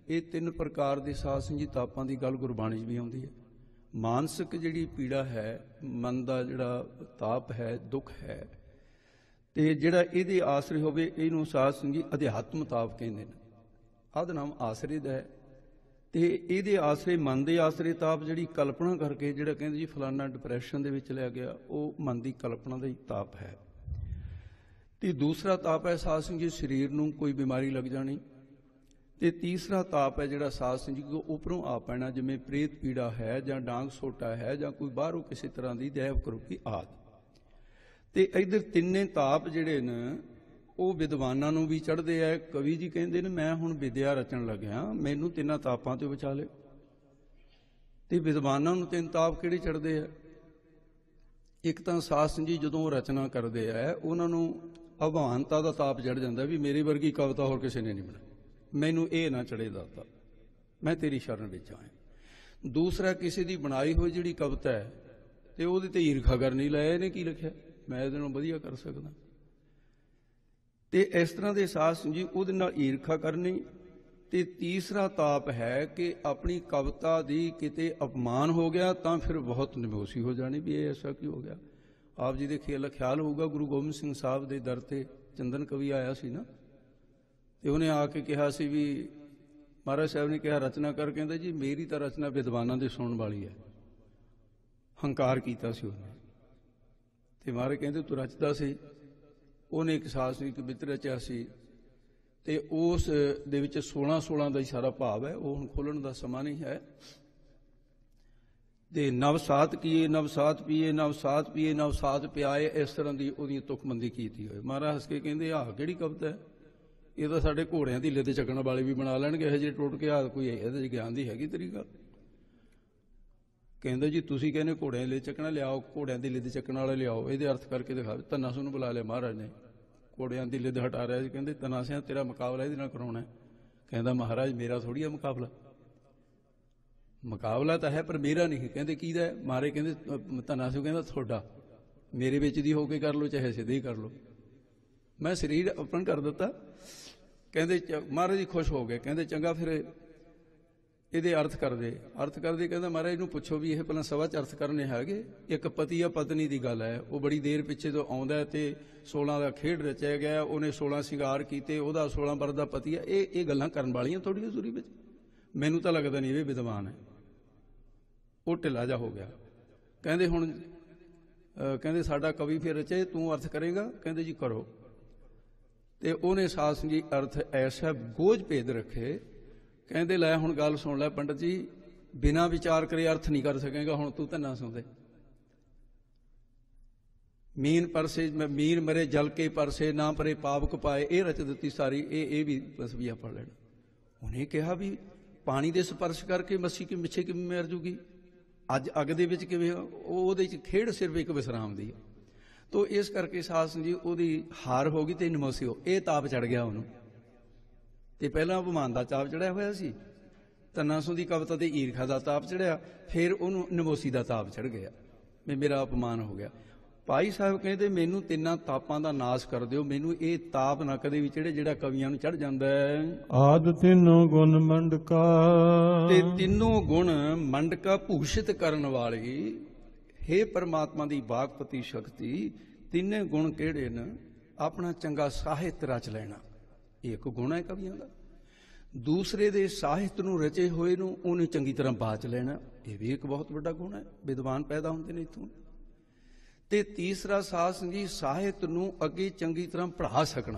ਇਹ 3 ਪ੍ਰਕਾਰ ਦੇ ਸਾਧ ਸੰਗਤ ਜੀ ਤਾਪਾਂ ਦੀ ਗੱਲ ਗੁਰਬਾਣੀ 'ਚ ਵੀ ਆਉਂਦੀ ਹੈ। ਮਾਨਸਿਕ ਜਿਹੜੀ ਪੀੜਾ ਹੈ, ਮਨ ਦਾ ਜਿਹੜਾ ਤਾਪ ਹੈ, ਦੁੱਖ ਹੈ, ਤੇ ਜਿਹੜਾ ਇਹਦੇ ਆਸਰੇ ਹੋਵੇ ਇਹਨੂੰ ਸਾਧ ਸੰਗਤ ਜੀ ਅਧਿਆਤਮ ਤਾਪ ਕਹਿੰਦੇ ਨੇ। ਆਦ ਨਾਮ ਆਸਰੇ ਦਾ ਹੈ, ਤੇ ਇਹਦੇ ਆਸਰੇ, ਮਨ ਦੇ ਆਸਰੇ ਤਾਪ ਜਿਹੜੀ ਕਲਪਨਾ ਕਰਕੇ ਜਿਹੜਾ ਕਹਿੰਦੇ ਜੀ ਫਲਾਨਾ ਡਿਪਰੈਸ਼ਨ ਦੇ ਵਿੱਚ ਲੈ ਗਿਆ, ਉਹ ਮਨ ਦੀ ਕਲਪਨਾ ਦਾ ਹੀ ਤਾਪ ਹੈ। ਤੇ ਦੂਸਰਾ ਤਾਪ ਹੈ ਸਾਧ ਸੰਗਤ ਜੀ ਸਰੀਰ ਨੂੰ ਕੋਈ ਬਿਮਾਰੀ ਲੱਗ ਜਾਣੀ। ਤੇ ਤੀਸਰਾ ਤਾਪ ਹੈ ਜਿਹੜਾ ਸਾਧ ਸੰਗਤ ਜੀ ਉੱਪਰੋਂ ਆ ਪੈਣਾ, ਜਿਵੇਂ ਪ੍ਰੇਤ ਪੀੜਾ ਹੈ ਜਾਂ ਡਾਂਗ ਸੋਟਾ ਹੈ ਜਾਂ ਕੋਈ ਬਾਹਰੋਂ ਕਿਸੇ ਤਰ੍ਹਾਂ ਦੀ ਦੈਵ ਕਰੂਪੀ ਆਦਿ। ਤੇ ਇੱਧਰ ਤਿੰਨੇ ਤਾਪ ਜਿਹੜੇ ਨੇ ਉਹ ਵਿਦਵਾਨਾਂ ਨੂੰ ਵੀ ਚੜ੍ਹਦੇ ਆ। ਕਵੀ ਜੀ ਕਹਿੰਦੇ ਨੇ ਮੈਂ ਹੁਣ ਵਿਦਿਆ ਰਚਣ ਲੱਗਿਆ, ਮੈਨੂੰ ਤਿੰਨਾਂ ਤਾਪਾਂ ਤੋਂ ਬਚਾ ਲਿਓ। ਤੇ ਵਿਦਵਾਨਾਂ ਨੂੰ 3 ਤਾਪ ਕਿਹੜੇ ਚੜ੍ਹਦੇ ਆ? ਇੱਕ ਤਾਂ ਸਾਧ ਸੰਗਤ ਜੀ ਜਦੋਂ ਰਚਨਾ ਕਰਦੇ ਆ ਉਹਨਾਂ ਨੂੰ ਅਭਾਨਤਾ ਦਾ ਤਾਪ ਚੜ੍ਹ ਜਾਂਦਾ ਵੀ ਮੇਰੇ ਵਰਗੀ ਕਵਿਤਾ ਹੋਰ ਕਿਸੇ ਨੇ ਨਹੀਂ ਬਣਾਈ, ਮੈਨੂੰ ਇਹ ਨਾ ਚੜ੍ਹੇ ਦਾਤਾ, ਮੈਂ ਤੇਰੀ ਸ਼ਰਨ ਵਿੱਚ ਆਇਆ। ਦੂਸਰਾ ਕਿਸੇ ਦੀ ਬਣਾਈ ਹੋਈ ਜਿਹੜੀ ਕਵਿਤਾ ਹੈ ਤੇ ਉਹਦੇ ਤੇ ਈਰਖਾ ਕਰਨੀ, ਲੈ ਇਹਨੇ ਕੀ ਲਿਖਿਆ, ਮੈਂ ਇਹਦੇ ਨਾਲੋਂ ਵਧੀਆ ਕਰ ਸਕਦਾ। ਤੇ ਇਸ ਤਰ੍ਹਾਂ ਦੇ ਸਾਧ ਸੰਗਤ ਜੀ ਉਹਦੇ ਨਾਲ ਈਰਖਾ ਕਰਨੀ। ਤੇ ਤੀਸਰਾ ਤਾਪ ਹੈ ਕਿ ਆਪਣੀ ਕਵਿਤਾ ਦੀ ਕਿਤੇ ਅਪਮਾਨ ਹੋ ਗਿਆ ਤਾਂ ਫਿਰ ਬਹੁਤ ਨਿਮੋਸ਼ੀ ਹੋ ਜਾਣੀ ਵੀ ਇਹ ਐਸਾ ਕੀ ਹੋ ਗਿਆ। ਆਪ ਜੀ ਦੇ ਖਿਆਲ ਹੋਊਗਾ ਗੁਰੂ ਗੋਬਿੰਦ ਸਿੰਘ ਸਾਹਿਬ ਦੇ ਦਰ ਤੇ ਚੰਦਨ ਕਵੀ ਆਇਆ ਸੀ ਨਾ, ਤੇ ਉਹਨੇ ਆ ਕੇ ਕਿਹਾ ਸੀ ਵੀ ਮਹਾਰਾਜ ਸਾਹਿਬ ਨੇ ਕਿਹਾ ਰਚਨਾ ਕਰ, ਕਹਿੰਦਾ ਜੀ ਮੇਰੀ ਤਾਂ ਰਚਨਾ ਵਿਦਵਾਨਾਂ ਦੇ ਸੁਣਨ ਵਾਲੀ ਹੈ। ਹੰਕਾਰ ਕੀਤਾ ਸੀ ਉਹਨੇ। ਤੇ ਮਹਾਰਾਜ ਕਹਿੰਦੇ ਤੂੰ ਰਚਦਾ ਸੀ। ਉਹਨੇ ਇੱਕ ਸਾਧ ਸੰਗਤ ਬਿਰਤ ਰਚਿਆ ਸੀ, ਤੇ ਉਸ ਦੇ ਵਿੱਚ 16 ਦਾ ਹੀ ਸਾਰਾ ਭਾਵ ਹੈ, ਉਹ ਹੁਣ ਖੋਲ੍ਹਣ ਦਾ ਸਮਾਂ ਨਹੀਂ ਹੈ। ਤੇ ਨਵ ਸਾਧ ਕੀਏ, ਨਵ ਸਾਧ ਪੀਏ, ਨਵ ਸਾਧ ਪੀਏ, ਨਵ ਸਾਧ ਪਿਆਏ, ਇਸ ਤਰ੍ਹਾਂ ਦੀ ਉਹਦੀ ਤੁਕਬੰਦੀ ਕੀਤੀ ਹੋਏ। ਮਹਾਰਾਜ ਹੱਸ ਕੇ ਕਹਿੰਦੇ ਆਹ ਕਿਹੜੀ ਕਵਿਤਾ ਹੈ, ਇਹ ਤਾਂ ਸਾਡੇ ਘੋੜਿਆਂ ਦੀ ਲਿੱਦ ਚੱਕਣ ਵਾਲੇ ਵੀ ਬਣਾ ਲੈਣਗੇ, ਇਹੋ ਜਿਹੇ ਟੁੱਟ ਕੇ ਆ ਕੋਈ ਇਹਦੇ 'ਚ ਗਿਆਨ ਦੀ ਹੈਗੀ ਤੇਰੀ ਗੱਲ। ਕਹਿੰਦਾ ਜੀ ਤੁਸੀਂ ਕਹਿੰਦੇ ਘੋੜਿਆਂ ਦੀ ਲਿੱਦ ਚੱਕਣਾ, ਲਿਆਓ ਘੋੜਿਆਂ ਦੀ ਲਿੱਦ ਚੱਕਣ ਵਾਲੇ ਲਿਆਓ, ਇਹਦੇ ਅਰਥ ਕਰਕੇ ਦਿਖਾਵੇ। ਧੰਨਾਸੂ ਨੂੰ ਬੁਲਾ ਲਿਆ ਮਹਾਰਾਜ ਨੇ, ਘੋੜਿਆਂ ਦੀ ਲਿੱਦ ਹਟਾ ਰਿਹਾ ਸੀ। ਕਹਿੰਦੇ ਧੰਨਾਸਿਆ ਤੇਰਾ ਮੁਕਾਬਲਾ ਇਹਦੇ ਨਾਲ ਕਰਾਉਣਾ। ਕਹਿੰਦਾ ਮਹਾਰਾਜ ਮੇਰਾ ਥੋੜ੍ਹੀ ਆ ਮੁਕਾਬਲਾ, ਮੁਕਾਬਲਾ ਤਾਂ ਹੈ ਪਰ ਮੇਰਾ ਨਹੀਂ। ਕਹਿੰਦੇ ਕਿਹਦਾ ਹੈ? ਮਹਾਰਾਜ ਕਹਿੰਦੇ ਧੰਨਾਸੂ ਕਹਿੰਦਾ ਤੁਹਾਡਾ, ਮੇਰੇ ਵਿੱਚ ਦੀ ਹੋ ਕੇ ਕਰ ਲਓ ਚਾਹੇ ਸਿੱਧੇ ਹੀ ਕਰ ਲਓ, ਮੈਂ ਸਰੀਰ ਅਰਪਣ ਕਰ ਦਿੱਤਾ। ਕਹਿੰਦੇ ਮਹਾਰਾਜ ਜੀ ਖੁਸ਼ ਹੋ ਗਏ। ਕਹਿੰਦੇ ਚੰਗਾ ਫਿਰ ਇਹਦੇ ਅਰਥ ਕਰਦੇ। ਕਹਿੰਦਾ ਮਹਾਰਾਜ ਨੂੰ ਪੁੱਛੋ ਵੀ ਇਹ ਪਹਿਲਾਂ ਸਭਾ 'ਚ ਅਰਥ ਕਰਨੇ ਹੈਗੇ। ਇੱਕ ਪਤੀ ਆ ਪਤਨੀ ਦੀ ਗੱਲ ਹੈ, ਉਹ ਬੜੀ ਦੇਰ ਪਿੱਛੇ ਤੋਂ ਆਉਂਦਾ ਤੇ 16 ਦਾ ਖੇਡ ਰਚਿਆ ਗਿਆ, ਉਹਨੇ 16 ਸ਼ਿੰਗਾਰ ਕੀਤੇ, ਉਹਦਾ 16 ਵਰ੍ਹੇ ਦਾ ਪਤੀ ਆ। ਇਹ ਗੱਲਾਂ ਕਰਨ ਵਾਲੀਆਂ ਥੋੜ੍ਹੀਆਂ ਜ਼ਰੂਰੀ ਵਿੱਚ, ਮੈਨੂੰ ਤਾਂ ਲੱਗਦਾ ਨਹੀਂ ਇਹ ਵਿਦਵਾਨ ਹੈ। ਉਹ ਢਿੱਲਾ ਜਾ ਹੋ ਗਿਆ। ਕਹਿੰਦੇ ਹੁਣ ਕਹਿੰਦੇ ਸਾਡਾ ਕਵੀ ਫਿਰ ਰਚੇ, ਤੂੰ ਅਰਥ ਕਰੇਗਾ? ਕਹਿੰਦੇ ਜੀ ਕਰੋ। ਤੇ ਉਹਨੇ ਸਾਧ ਸੰਗਤ ਜੀ ਅਰਥ ਐਸਾ ਗੋਝ ਭੇਦ ਰੱਖੇ। ਕਹਿੰਦੇ ਲੈ ਹੁਣ ਗੱਲ ਸੁਣ ਲੈ ਪੰਡਤ ਜੀ, ਬਿਨਾਂ ਵਿਚਾਰ ਕਰੇ ਅਰਥ ਨਹੀਂ ਕਰ ਸਕੇਗਾ, ਹੁਣ ਤੂੰ ਧੰਨਾ ਸੁਣਦੇ। ਮੀਨ ਮਰੇ ਜਲ ਕੇ ਪਰਸੇ, ਨਾ ਪਰੇ ਪਾਵਕ ਪਾਏ, ਇਹ ਰਚ ਦਿੱਤੀ ਸਾਰੀ। ਇਹ ਵੀ ਤਸਵੀਆਂ ਪੜ ਲੈਣ। ਉਹਨੇ ਕਿਹਾ ਵੀ ਪਾਣੀ ਦੇ ਸਪਰਸ਼ ਕਰਕੇ ਮੱਛੀ ਮਿੱਛੇ ਕਿਵੇਂ ਮਰ ਜੂਗੀ, ਅੱਜ ਅੱਗ ਦੇ ਵਿੱਚ ਕਿਵੇਂ, ਉਹਦੇ 'ਚ ਖੇਡ ਸਿਰਫ ਇੱਕ ਵਿਸਰਾਮ ਦੀ ਹੈ। ਤੋ ਇਸ ਕਰਕੇ ਸਾਧ ਸੰਗਤ ਜੀ ਉਹਦੀ ਹਾਰ ਹੋ ਗਈ ਤੇ ਨਿਮੋਸ਼ੀ ਹੋ, ਇਹ ਤਾਪ ਚੜ ਗਿਆ ਉਹਨੂੰ। ਤੇ ਪਹਿਲਾਂ ਅਪਮਾਨ ਦਾ ਤਾਪ ਚੜਿਆ ਹੋਇਆ ਸੀ, ਧੰਨਾਸੂ ਦੀ ਕਵਿਤਾ ਤੇ ਈਰਖਾ ਦਾ ਤਾਪ ਚੜਿਆ, ਫਿਰ ਉਹਨੂੰ ਨਿਮੋਸ਼ੀ ਦਾ ਤਾਪ ਚੜ ਗਿਆ ਵੀ ਮੇਰਾ ਅਪਮਾਨ ਹੋ ਗਿਆ। ਭਾਈ ਸਾਹਿਬ ਕਹਿੰਦੇ ਮੈਨੂੰ 3 ਤਾਪਾਂ ਦਾ ਨਾਸ਼ ਕਰ ਦਿਓ, ਮੈਨੂੰ ਇਹ ਤਾਪ ਨਾ ਕਦੇ ਵੀ ਚੜੇ ਜਿਹੜਾ ਕਵੀਆਂ ਨੂੰ ਚੜ ਜਾਂਦਾ ਹੈ। ਆਦ ਤਿੰਨੋਂ ਗੁਣ ਮੰਡਕਾ, ਤੇ ਤਿੰਨੋਂ ਗੁਣ ਮੰਡਕਾ ਭੂਸ਼ਿਤ ਕਰਨ ਵਾਲੀ, ਹੇ ਪਰਮਾਤਮਾ ਦੀ ਬਾਗਪਤੀ ਸ਼ਕਤੀ, ਤਿੰਨੇ ਗੁਣ ਕਿਹੜੇ ਨੇ? ਆਪਣਾ ਚੰਗਾ ਸਾਹਿਤ ਰਚ ਲੈਣਾ, ਇਹ ਇੱਕ ਗੁਣ ਹੈ ਕਵੀਆਂ ਦਾ। ਦੂਸਰੇ ਦੇ ਸਾਹਿਤ ਨੂੰ ਰਚੇ ਹੋਏ ਨੂੰ ਉਹਨੇ ਚੰਗੀ ਤਰ੍ਹਾਂ ਬਾਚ ਲੈਣਾ, ਇਹ ਵੀ ਇੱਕ ਬਹੁਤ ਵੱਡਾ ਗੁਣ ਹੈ। ਵਿਦਵਾਨ ਪੈਦਾ ਹੁੰਦੇ ਨੇ ਇੱਥੋਂ। ਤੇ ਤੀਸਰਾ ਸਾਧ ਸੰਗਤ ਜੀ ਸਾਹਿਤ ਨੂੰ ਅੱਗੇ ਚੰਗੀ ਤਰ੍ਹਾਂ ਪੜ੍ਹਾ ਸਕਣਾ।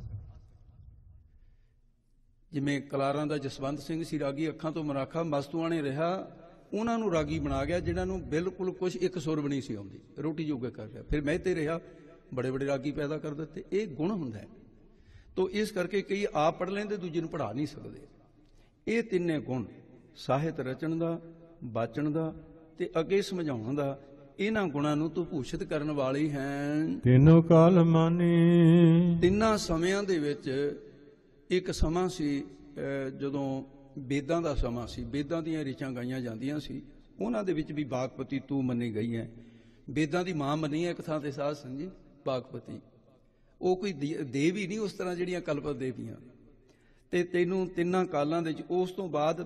ਜਿਵੇਂ ਕਲਾਰਾਂ ਦਾ ਜਸਵੰਤ ਸਿੰਘ ਸੀ ਰਾਗੀ, ਅੱਖਾਂ ਤੋਂ ਮਰਾਖਾ, ਮਸਤੂਆਂ ਨੇ ਰਿਹਾ, ਉਹਨਾਂ ਨੂੰ ਰਾਗੀ ਬਣਾ ਗਿਆ ਜਿਹਨਾਂ ਨੂੰ ਬਿਲਕੁਲ ਕੁਛ ਇੱਕ ਸੁਰ ਵੀ ਨਹੀਂ ਸੀ ਆਉਂਦੀ, ਰੋਟੀ ਜੋਗਾ ਕਰ ਰਿਹਾ। ਫਿਰ ਮਹਿਤੇ ਰਿਹਾ, ਬੜੇ ਬੜੇ ਰਾਗੀ ਪੈਦਾ ਕਰ ਦਿੱਤੇ। ਇਹ ਗੁਣ ਹੁੰਦਾ ਹੈ। ਤੋ ਇਸ ਕਰਕੇ ਕਈ ਆਪ ਪੜ੍ਹ ਲੈਂਦੇ, ਦੂਜੇ ਨੂੰ ਪੜ੍ਹਾ ਨਹੀਂ ਸਕਦੇ। ਇਹ ਤਿੰਨੇ ਗੁਣ ਸਾਹਿਤ ਰਚਣ ਦਾ, ਬਾਚਣ ਦਾ ਤੇ ਅੱਗੇ ਸਮਝਾਉਣ ਦਾ, ਇਹਨਾਂ ਗੁਣਾਂ ਨੂੰ ਤੂੰ ਭੂਸ਼ਿਤ ਕਰਨ ਵਾਲੀ ਹੈ। ਤਿੰਨੋਂ ਕਾਲ ਮਾਨੀ, ਤਿੰਨਾਂ ਸਮਿਆਂ ਦੇ ਵਿੱਚ ਇੱਕ ਸਮਾਂ ਸੀ ਜਦੋਂ ਵੇਦਾਂ ਦਾ ਸਮਾਂ ਸੀ, ਵੇਦਾਂ ਦੀਆਂ ਰਿਚਾਂ ਗਾਈਆਂ ਜਾਂਦੀਆਂ ਸੀ, ਉਹਨਾਂ ਦੇ ਵਿੱਚ ਵੀ ਬਾਗਪਤੀ ਤੂੰ ਮੰਨੀ ਗਈ ਹੈ। ਵੇਦਾਂ ਦੀ ਮਾਂ ਮੰਨੀ ਹੈ ਇੱਕ ਥਾਂ ਤੇ ਸਾਧ ਸੰਗਤ ਜੀ ਬਾਗਪਤੀ। ਉਹ ਕੋਈ ਦੇਵੀ ਨਹੀਂ ਉਸ ਤਰ੍ਹਾਂ ਜਿਹੜੀਆਂ ਕਲਪਤ ਦੇਵੀਆਂ। ਤੇ ਤੈਨੂੰ ਤਿੰਨਾਂ ਕਾਲਾਂ ਦੇ ਵਿੱਚ ਉਸ ਤੋਂ ਬਾਅਦ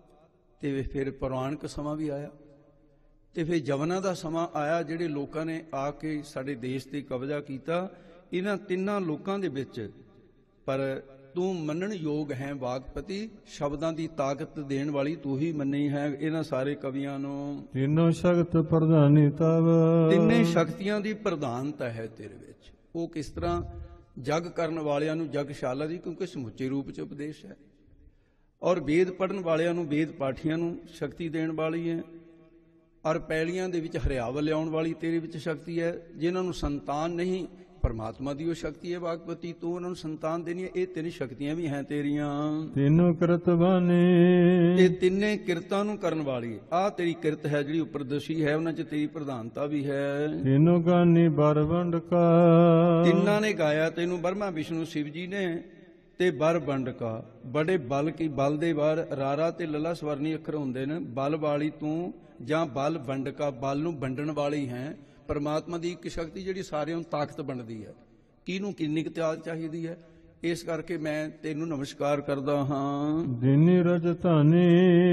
ਤੇ ਫਿਰ ਪੁਰਾਣਕ ਸਮਾਂ ਵੀ ਆਇਆ ਤੇ ਫਿਰ ਜਵਨਾਂ ਦਾ ਸਮਾਂ ਆਇਆ, ਜਿਹੜੇ ਲੋਕਾਂ ਨੇ ਆ ਕੇ ਸਾਡੇ ਦੇਸ਼ ਤੇ ਕਬਜ਼ਾ ਕੀਤਾ। ਇਹਨਾਂ ਤਿੰਨਾਂ ਲੋਕਾਂ ਦੇ ਵਿੱਚ ਪਰ ਤੂੰ ਮੰਨਣ ਯੋਗ ਹੈ ਵਾਗਪਤੀ, ਸ਼ਬਦਾਂ ਦੀ ਤਾਕਤ ਦੇਣ ਵਾਲੀ ਤੂੰ ਹੀ ਮੰਨੀ ਹੈ ਇਹਨਾਂ ਸਾਰੇ ਕਵੀਆਂ ਨੂੰ। ਤਿੰਨੋਂ ਸ਼ਕਤ ਪ੍ਰਧਾਨੀ ਤਵ, ਤਿੰਨੇ ਸ਼ਕਤੀਆਂ ਦੀ ਪ੍ਰਧਾਨਤਾ ਹੈ ਤੇਰੇ ਵਿੱਚ। ਉਹ ਕਿਸ ਤਰ੍ਹਾਂ? ਜਗ ਕਰਨ ਵਾਲਿਆਂ ਨੂੰ ਜਗਸ਼ਾਲਾ ਦੀ, ਕਿਉਂਕਿ ਸਮੁੱਚੇ ਰੂਪ 'ਚ ਉਪਦੇਸ਼ ਹੈ, ਔਰ ਵੇਦ ਪੜ੍ਹਨ ਵਾਲਿਆਂ ਨੂੰ, ਵੇਦ ਪਾਠੀਆਂ ਨੂੰ ਸ਼ਕਤੀ ਦੇਣ ਵਾਲੀ ਹੈ, ਔਰ ਪੈਲੀਆਂ ਦੇ ਵਿੱਚ ਹਰਿਆਵਲ ਲਿਆਉਣ ਵਾਲੀ ਤੇਰੇ ਵਿੱਚ ਸ਼ਕਤੀ ਹੈ। ਜਿਨ੍ਹਾਂ ਨੂੰ ਸੰਤਾਨ ਨਹੀਂ, ਪਰਮਾਤਮਾ ਦੀ ਉਹ ਸ਼ਕਤੀ ਹੈ ਵਾਗਪਤੀ, ਤੂੰ ਉਹਨਾਂ ਨੂੰ ਸੰਤਾਨ ਦੇਣੀ ਹੈ। ਇਹ ਤਿੰਨ ਸ਼ਕਤੀਆਂ ਵੀ ਹੈ ਤੇਰੀਆਂ। ਤਿੰਨੋਂ ਕਿਰਤ ਬਾਣੀ, ਇਹ ਤਿੰਨੇ ਕਿਰਤਾਂ ਨੂੰ ਕਰਨ ਵਾਲੀ ਆਹ ਤੇਰੀ ਕਿਰਤ ਹੈ ਜਿਹੜੀ ਉਪਰਦਸ਼ੀ ਹੈ, ਉਹਨਾਂ 'ਚ ਤੇਰੀ ਪ੍ਰਧਾਨਤਾ ਵੀ ਹੈ। ਤਿੰਨੋਂ ਗਾਨੀ ਬਰ ਵੰਡ ਕਾ, ਤਿੰਨਾਂ ਨੇ ਗਾਇਆ ਤੈਨੂੰ, ਬਰਮਾ ਵਿਸ਼ਨੂੰ ਸ਼ਿਵ ਜੀ ਨੇ ਤੇ ਬਰ ਵੰਡ ਕਾ। ਬੜੇ ਬਲ ਕੀ, ਬਲ ਦੇ ਬਾਰ ਰਾਰਾ ਤੇ ਲੱਲਾ ਸਵਰਨੀ ਅੱਖਰ ਹੁੰਦੇ ਨੇ। ਬਲ ਵਾਲੀ ਤੂੰ ਜਾਂ ਬਲ ਵੰਡ ਕਾ, ਬਲ ਨੂੰ ਵੰਡਣ ਵਾਲੀ ਹੈ। ਪਰਮਾਤਮਾ ਦੀ ਇੱਕ ਸ਼ਕਤੀ ਜਿਹੜੀ ਸਾਰਿਆਂ ਨੂੰ ਤਾਕਤ ਵੰਡਦੀ ਹੈ, ਕਿਹਨੂੰ ਕਿੰਨੀ ਕੁ ਤਾਕਤ ਚਾਹੀਦੀ ਹੈ। ਇਸ ਕਰਕੇ ਮੈਂ ਤੈਨੂੰ ਨਮਸਕਾਰ ਕਰਦਾ ਹਾਂ। ਦੀਨੀ ਰਜਧਾਨੀ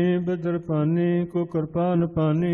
ਬਜਰਪਾਨੀ ਕੋ ਕਿਰਪਾਨ ਪਾਨੀ,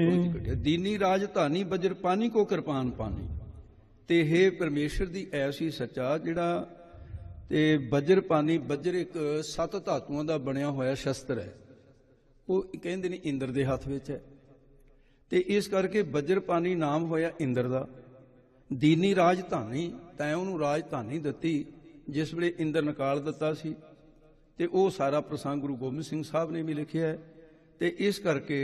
ਦੀਨੀ ਰਾਜਧਾਨੀ ਬਜਰਪਾਨੀ ਕੋ ਕਿਰਪਾਨ ਪਾਨੀ। ਤੇ ਹੇ ਪਰਮੇਸ਼ਰ ਦੀ ਐਸੀ ਸੱਚਾ ਜਿਹੜਾ ਤੇ ਬਜਰਪਾਨੀ, ਬਜਰ ਇੱਕ 7 ਧਾਤੂਆਂ ਦਾ ਬਣਿਆ ਹੋਇਆ ਸ਼ਸਤਰ ਹੈ, ਉਹ ਕਹਿੰਦੇ ਨੇ ਇੰਦਰ ਦੇ ਹੱਥ ਵਿੱਚ ਹੈ। ਤੇ ਇਸ ਕਰਕੇ ਬਜਰਪਾਨੀ ਨਾਮ ਹੋਇਆ ਇੰਦਰ ਦਾ। ਦੀਨੀ ਰਾਜਧਾਨੀ, ਤੈਂ ਉਹਨੂੰ ਰਾਜਧਾਨੀ ਦਿੱਤੀ ਜਿਸ ਵੇਲੇ ਇੰਦਰ ਨਿਕਾਲ ਦਿੱਤਾ ਸੀ। ਤੇ ਉਹ ਸਾਰਾ ਪ੍ਰਸੰਗ ਗੁਰੂ ਗੋਬਿੰਦ ਸਿੰਘ ਸਾਹਿਬ ਨੇ ਵੀ ਲਿਖਿਆ ਹੈ। ਤੇ ਇਸ ਕਰਕੇ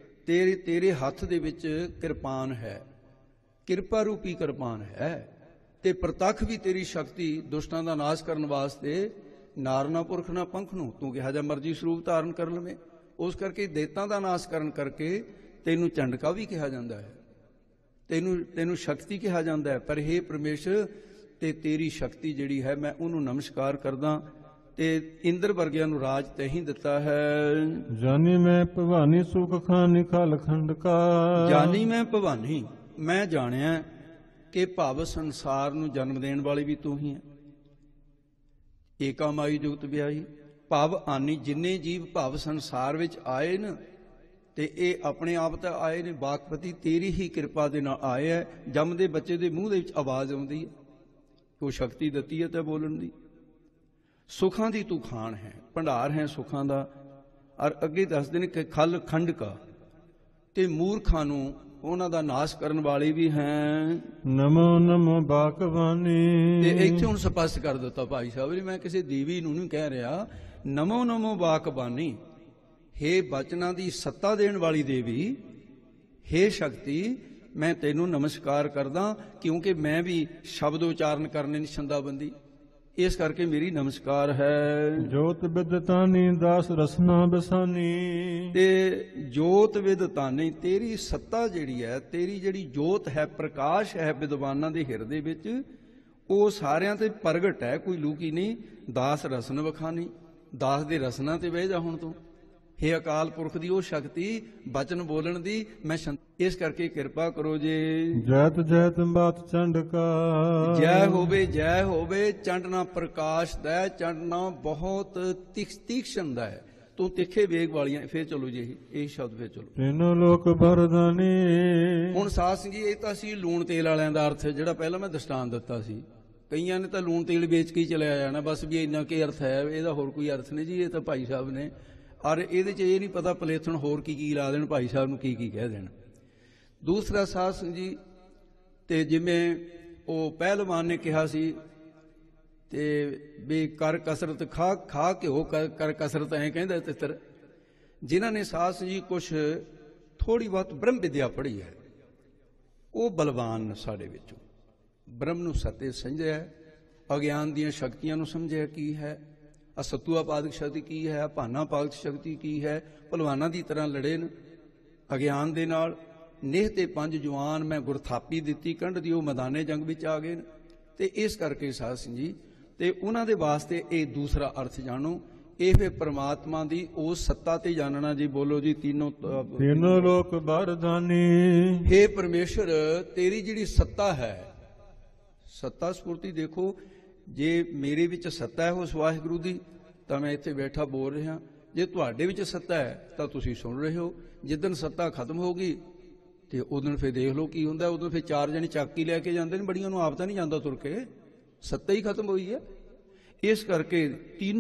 ਤੇਰੇ ਹੱਥ ਦੇ ਵਿੱਚ ਕਿਰਪਾਨ ਹੈ, ਕਿਰਪਾ ਰੂਪੀ ਕਿਰਪਾਨ ਹੈ। ਤੇ ਪ੍ਰਤੱਖ ਵੀ ਤੇਰੀ ਸ਼ਕਤੀ ਦੁਸ਼ਟਾਂ ਦਾ ਨਾਸ਼ ਕਰਨ ਵਾਸਤੇ, ਨਾਰਨਾ ਪੁਰਖ ਨਾ ਪੰਖ ਨੂੰ, ਤੂੰ ਕਿਹਾ ਜਾ ਮਰਜੀ ਸਰੂਪ ਧਾਰਨ ਕਰ ਲਵੇਂ। ਉਸ ਕਰਕੇ ਦੇਤਾਂ ਦਾ ਨਾਸ਼ ਕਰਨ ਕਰਕੇ ਤੈਨੂੰ ਚੰਡਕਾ ਵੀ ਕਿਹਾ ਜਾਂਦਾ ਹੈ, ਤੈਨੂੰ ਸ਼ਕਤੀ ਕਿਹਾ ਜਾਂਦਾ ਹੈ। ਪਰ ਹੇ ਪਰਮੇਸ਼ਰ, ਤੇ ਤੇਰੀ ਸ਼ਕਤੀ ਜਿਹੜੀ ਹੈ ਮੈਂ ਉਹਨੂੰ ਨਮਸਕਾਰ ਕਰਦਾ। ਤੇ ਇੰਦਰ ਵਰਗਿਆਂ ਨੂੰ ਰਾਜ ਤੈਂ ਹੀ ਦਿੱਤਾ ਹੈ। ਜਾਨੀ ਮੈਂ ਭਵਾਨੀ ਸੁਖ ਖਾਨੀ ਖਲ ਖੰਡ ਕਾ, ਜਾਨੀ ਮੈਂ ਭਵਾਨੀ, ਮੈਂ ਜਾਣਿਆ ਕਿ ਭਵ ਸੰਸਾਰ ਨੂੰ ਜਨਮ ਦੇਣ ਵਾਲੀ ਵੀ ਤੂੰ ਹੀ ਹੈ। ਏਕਾ ਮਾਈ ਜੁਗਤ ਵਿਆਹੀ, ਭਵ ਆਨੀ, ਜਿੰਨੇ ਜੀਵ ਭਵ ਸੰਸਾਰ ਵਿੱਚ ਆਏ ਨੇ ਤੇ ਇਹ ਆਪਣੇ ਆਪ ਤਾਂ ਆਏ ਨੇ ਵਾਗਪਤੀ, ਤੇਰੀ ਹੀ ਕਿਰਪਾ ਦੇ ਨਾਲ ਆਏ ਹੈ। ਜੰਮਦੇ ਬੱਚੇ ਦੇ ਮੂੰਹ ਦੇ ਵਿੱਚ ਆਵਾਜ਼ ਆਉਂਦੀ ਹੈ, ਉਹ ਸ਼ਕਤੀ ਦਿੱਤੀ ਹੈ ਤਾਂ ਬੋਲਣ ਦੀ। ਸੁੱਖਾਂ ਦੀ ਤੂੰ ਖਾਨ ਹੈ, ਭੰਡਾਰ ਹੈ ਸੁੱਖਾਂ ਦਾ। ਔਰ ਅੱਗੇ ਦੱਸਦੇ ਨੇ ਕਿ ਖਲ ਖੰਡ ਕਾ, ਤੇ ਮੂਰਖਾਂ ਨੂੰ ਉਹਨਾਂ ਦਾ ਨਾਸ਼ ਕਰਨ ਵਾਲੀ ਵੀ ਹੈ। ਨਮੋ ਨਮੋ ਬਾਕਵਾਨੀ, ਤੇ ਇੱਥੇ ਹੁਣ ਸਪਸ਼ਟ ਕਰ ਦਿੱਤਾ ਭਾਈ ਸਾਹਿਬ ਜੀ, ਮੈਂ ਕਿਸੇ ਦੇਵੀ ਨੂੰ ਨਹੀਂ ਕਹਿ ਰਿਹਾ। ਨਮੋ ਨਮੋ ਬਾਕਬਾਨੀ, ਹੇ ਬਚਨਾਂ ਦੀ ਸੱਤਾ ਦੇਣ ਵਾਲੀ ਦੇਵੀ, ਹੇ ਸ਼ਕਤੀ, ਮੈਂ ਤੈਨੂੰ ਨਮਸਕਾਰ ਕਰਦਾ, ਕਿਉਂਕਿ ਮੈਂ ਵੀ ਸ਼ਬਦ ਉਚਾਰਨ ਕਰਨੇ ਨਹੀਂ ਛੰਦਾਬੰਦੀ, ਇਸ ਕਰਕੇ ਮੇਰੀ ਨਮਸਕਾਰ ਹੈ। ਜੋਤ ਵਿਦਤਾਨੀ ਦਾਸ ਰਸਨਾ ਬਸਾਨੀ, ਤੇ ਜੋਤ ਵਿਦਤਾਨੀ, ਤੇਰੀ ਸੱਤਾ ਜਿਹੜੀ ਹੈ, ਤੇਰੀ ਜਿਹੜੀ ਜੋਤ ਹੈ, ਪ੍ਰਕਾਸ਼ ਹੈ ਵਿਦਵਾਨਾਂ ਦੇ ਹਿਰਦੇ ਵਿੱਚ, ਉਹ ਸਾਰਿਆਂ ਤੇ ਪ੍ਰਗਟ ਹੈ, ਕੋਈ ਲੂਕੀ ਨਹੀਂ। ਦਾਸ ਰਸਨ ਵਖਾਨੀ, ਦਾਸ ਦੇ ਰਸਨਾ ਤੇ ਬਹਿ ਜਾ ਹੁਣ ਤੂੰ। ਹੇ ਅਕਾਲ ਪੁਰਖ ਦੀ ਉਹ ਸ਼ਕਤੀ ਬਚਨ ਬੋਲਣ ਦੀ, ਮੈਂ ਇਸ ਕਰਕੇ ਕਿਰਪਾ ਕਰੋ ਜੇ। ਜੈਤ ਜੈਤ ਬਾਤ ਚੰਡਕਾ, ਜੈ ਹੋਵੇ ਜੈ ਹੋਵੇ। ਚੰਡਨਾ ਪ੍ਰਕਾਸ਼ ਦਾ, ਚੰਡਨਾ ਬਹੁਤ ਤੀਕਸ਼ਣ ਦਾ ਹੈ, ਤੂੰ ਤਿੱਖੇ ਵੇਗ ਵਾਲੀਆਂ। ਫਿਰ ਚਲੋ ਜੀ ਇਹ ਸ਼ਬਦ, ਫਿਰ ਚਲੋ। ਤਿੰਨੋਂ ਲੋਕ ਵਰਦਾਨੀ, ਹੁਣ ਸਾਧ ਸਿੰਘ ਜੀ ਇਹ ਤਾਂ ਸੀ ਲੂਣ ਤੇਲ ਵਾਲਿਆਂ ਦਾ ਅਰਥ, ਜਿਹੜਾ ਪਹਿਲਾਂ ਮੈਂ ਦ੍ਰਿਸ਼ਟਾਂਤ ਦਿੱਤਾ ਸੀ। ਕਈਆਂ ਨੇ ਤਾਂ ਲੂਣ ਤੇਲ ਵੇਚ ਕੇ ਹੀ ਚਲਿਆ ਜਾਣਾ ਬਸ, ਵੀ ਇੰਨਾ ਕੀ ਅਰਥ ਹੈ, ਇਹਦਾ ਹੋਰ ਕੋਈ ਅਰਥ ਨਹੀਂ ਜੀ। ਇਹ ਤਾਂ ਭਾਈ ਸਾਹਿਬ ਨੇ, ਔਰ ਇਹਦੇ 'ਚ ਇਹ ਨਹੀਂ ਪਤਾ ਪਲੇਥਣ ਹੋਰ ਕੀ ਲਾ ਦੇਣ, ਭਾਈ ਸਾਹਿਬ ਨੂੰ ਕੀ ਕਹਿ ਦੇਣ। ਦੂਸਰਾ ਸਾਧ ਸਿੰਘ ਜੀ, ਤੇ ਜਿਵੇਂ ਉਹ ਪਹਿਲਵਾਨ ਨੇ ਕਿਹਾ ਸੀ ਤੇ ਵੀ ਕਰ ਕਸਰਤ ਖਾ ਘਿਓ ਕਰ ਕਸਰਤ, ਐਂ ਕਹਿੰਦਾ ਤਿੱਤਰ। ਜਿਨ੍ਹਾਂ ਨੇ ਸਾਧ ਸਿੰਘ ਜੀ ਕੁਛ ਥੋੜ੍ਹੀ ਬਹੁਤ ਬ੍ਰਹਮ ਵਿਦਿਆ ਪੜ੍ਹੀ ਹੈ, ਉਹ ਬਲਵਾਨ ਸਾਡੇ ਵਿੱਚੋਂ। ਬ੍ਰਹਮ ਨੂੰ ਸੱਤੇ ਸਮਝਿਆ, ਅਗਿਆਨ ਦੀਆਂ ਸ਼ਕਤੀਆਂ ਨੂੰ ਸਮਝਿਆ ਕੀ ਹੈ, ਅਸਤੂਆ ਪਾਦਕ ਸ਼ਕਤੀ ਕੀ ਹੈ, ਭਾਨਾ ਪਾਦਕ ਸ਼ਕਤੀ ਕੀ ਹੈ। ਭਲਵਾਨਾਂ ਦੀ ਤਰ੍ਹਾਂ ਲੜੇ ਨੇ ਅਗਿਆਨ ਦੇ ਨਾਲ। ਨਿਹ ਤੇ 5 ਜਵਾਨ ਮੈਂ ਗੁਰਥਾਪੀ ਦਿੱਤੀ ਕੰਢ ਦੀ, ਉਹ ਮੈਦਾਨੇ ਜੰਗ ਵਿੱਚ ਆ ਗਏ ਨੇ। ਤੇ ਇਸ ਕਰਕੇ ਸਾਧ ਸਿੰਘ ਜੀ, ਤੇ ਉਹਨਾਂ ਦੇ ਵਾਸਤੇ ਇਹ ਦੂਸਰਾ ਅਰਥ ਜਾਣੋ, ਇਹ ਫਿਰ ਪ੍ਰਮਾਤਮਾ ਦੀ ਉਸ ਸੱਤਾ ਤੇ ਜਾਣਨਾ ਜੀ। ਬੋਲੋ ਜੀ, ਤਿੰਨੋਂ ਲੋਕ ਵਰਦਾਨੀ, ਹੇ ਪਰਮੇਸ਼ਰ, ਤੇਰੀ ਜਿਹੜੀ ਸੱਤਾ ਹੈ, ਸੱਤਾ ਸਪੂਰਤੀ ਦੇਖੋ, ਜੇ ਮੇਰੇ ਵਿੱਚ ਸੱਤਾ ਹੈ ਉਸ ਵਾਹਿਗੁਰੂ ਦੀ, ਤਾਂ ਮੈਂ ਇੱਥੇ ਬੈਠਾ ਬੋਲ ਰਿਹਾ। ਜੇ ਤੁਹਾਡੇ ਵਿੱਚ ਸੱਤਾ ਹੈ ਤਾਂ ਤੁਸੀਂ ਸੁਣ ਰਹੇ ਹੋ। ਜਿੱਦਣ ਸੱਤਾ ਖਤਮ ਹੋ ਗਈ ਤੇ ਉਦੋਂ ਫਿਰ ਦੇਖ ਲਓ ਕੀ ਹੁੰਦਾ। ਉਦੋਂ ਫਿਰ 4 ਜਣੇ ਚੱਕ ਹੀ ਲੈ ਕੇ ਜਾਂਦੇ ਨੇ, ਬੜੀਆਂ ਨੂੰ ਆਪ ਤਾਂ ਨਹੀਂ ਜਾਂਦਾ ਤੁਰ ਕੇ, ਸੱਤਾ ਹੀ ਖਤਮ ਹੋਈ ਹੈ। ਇਸ ਕਰਕੇ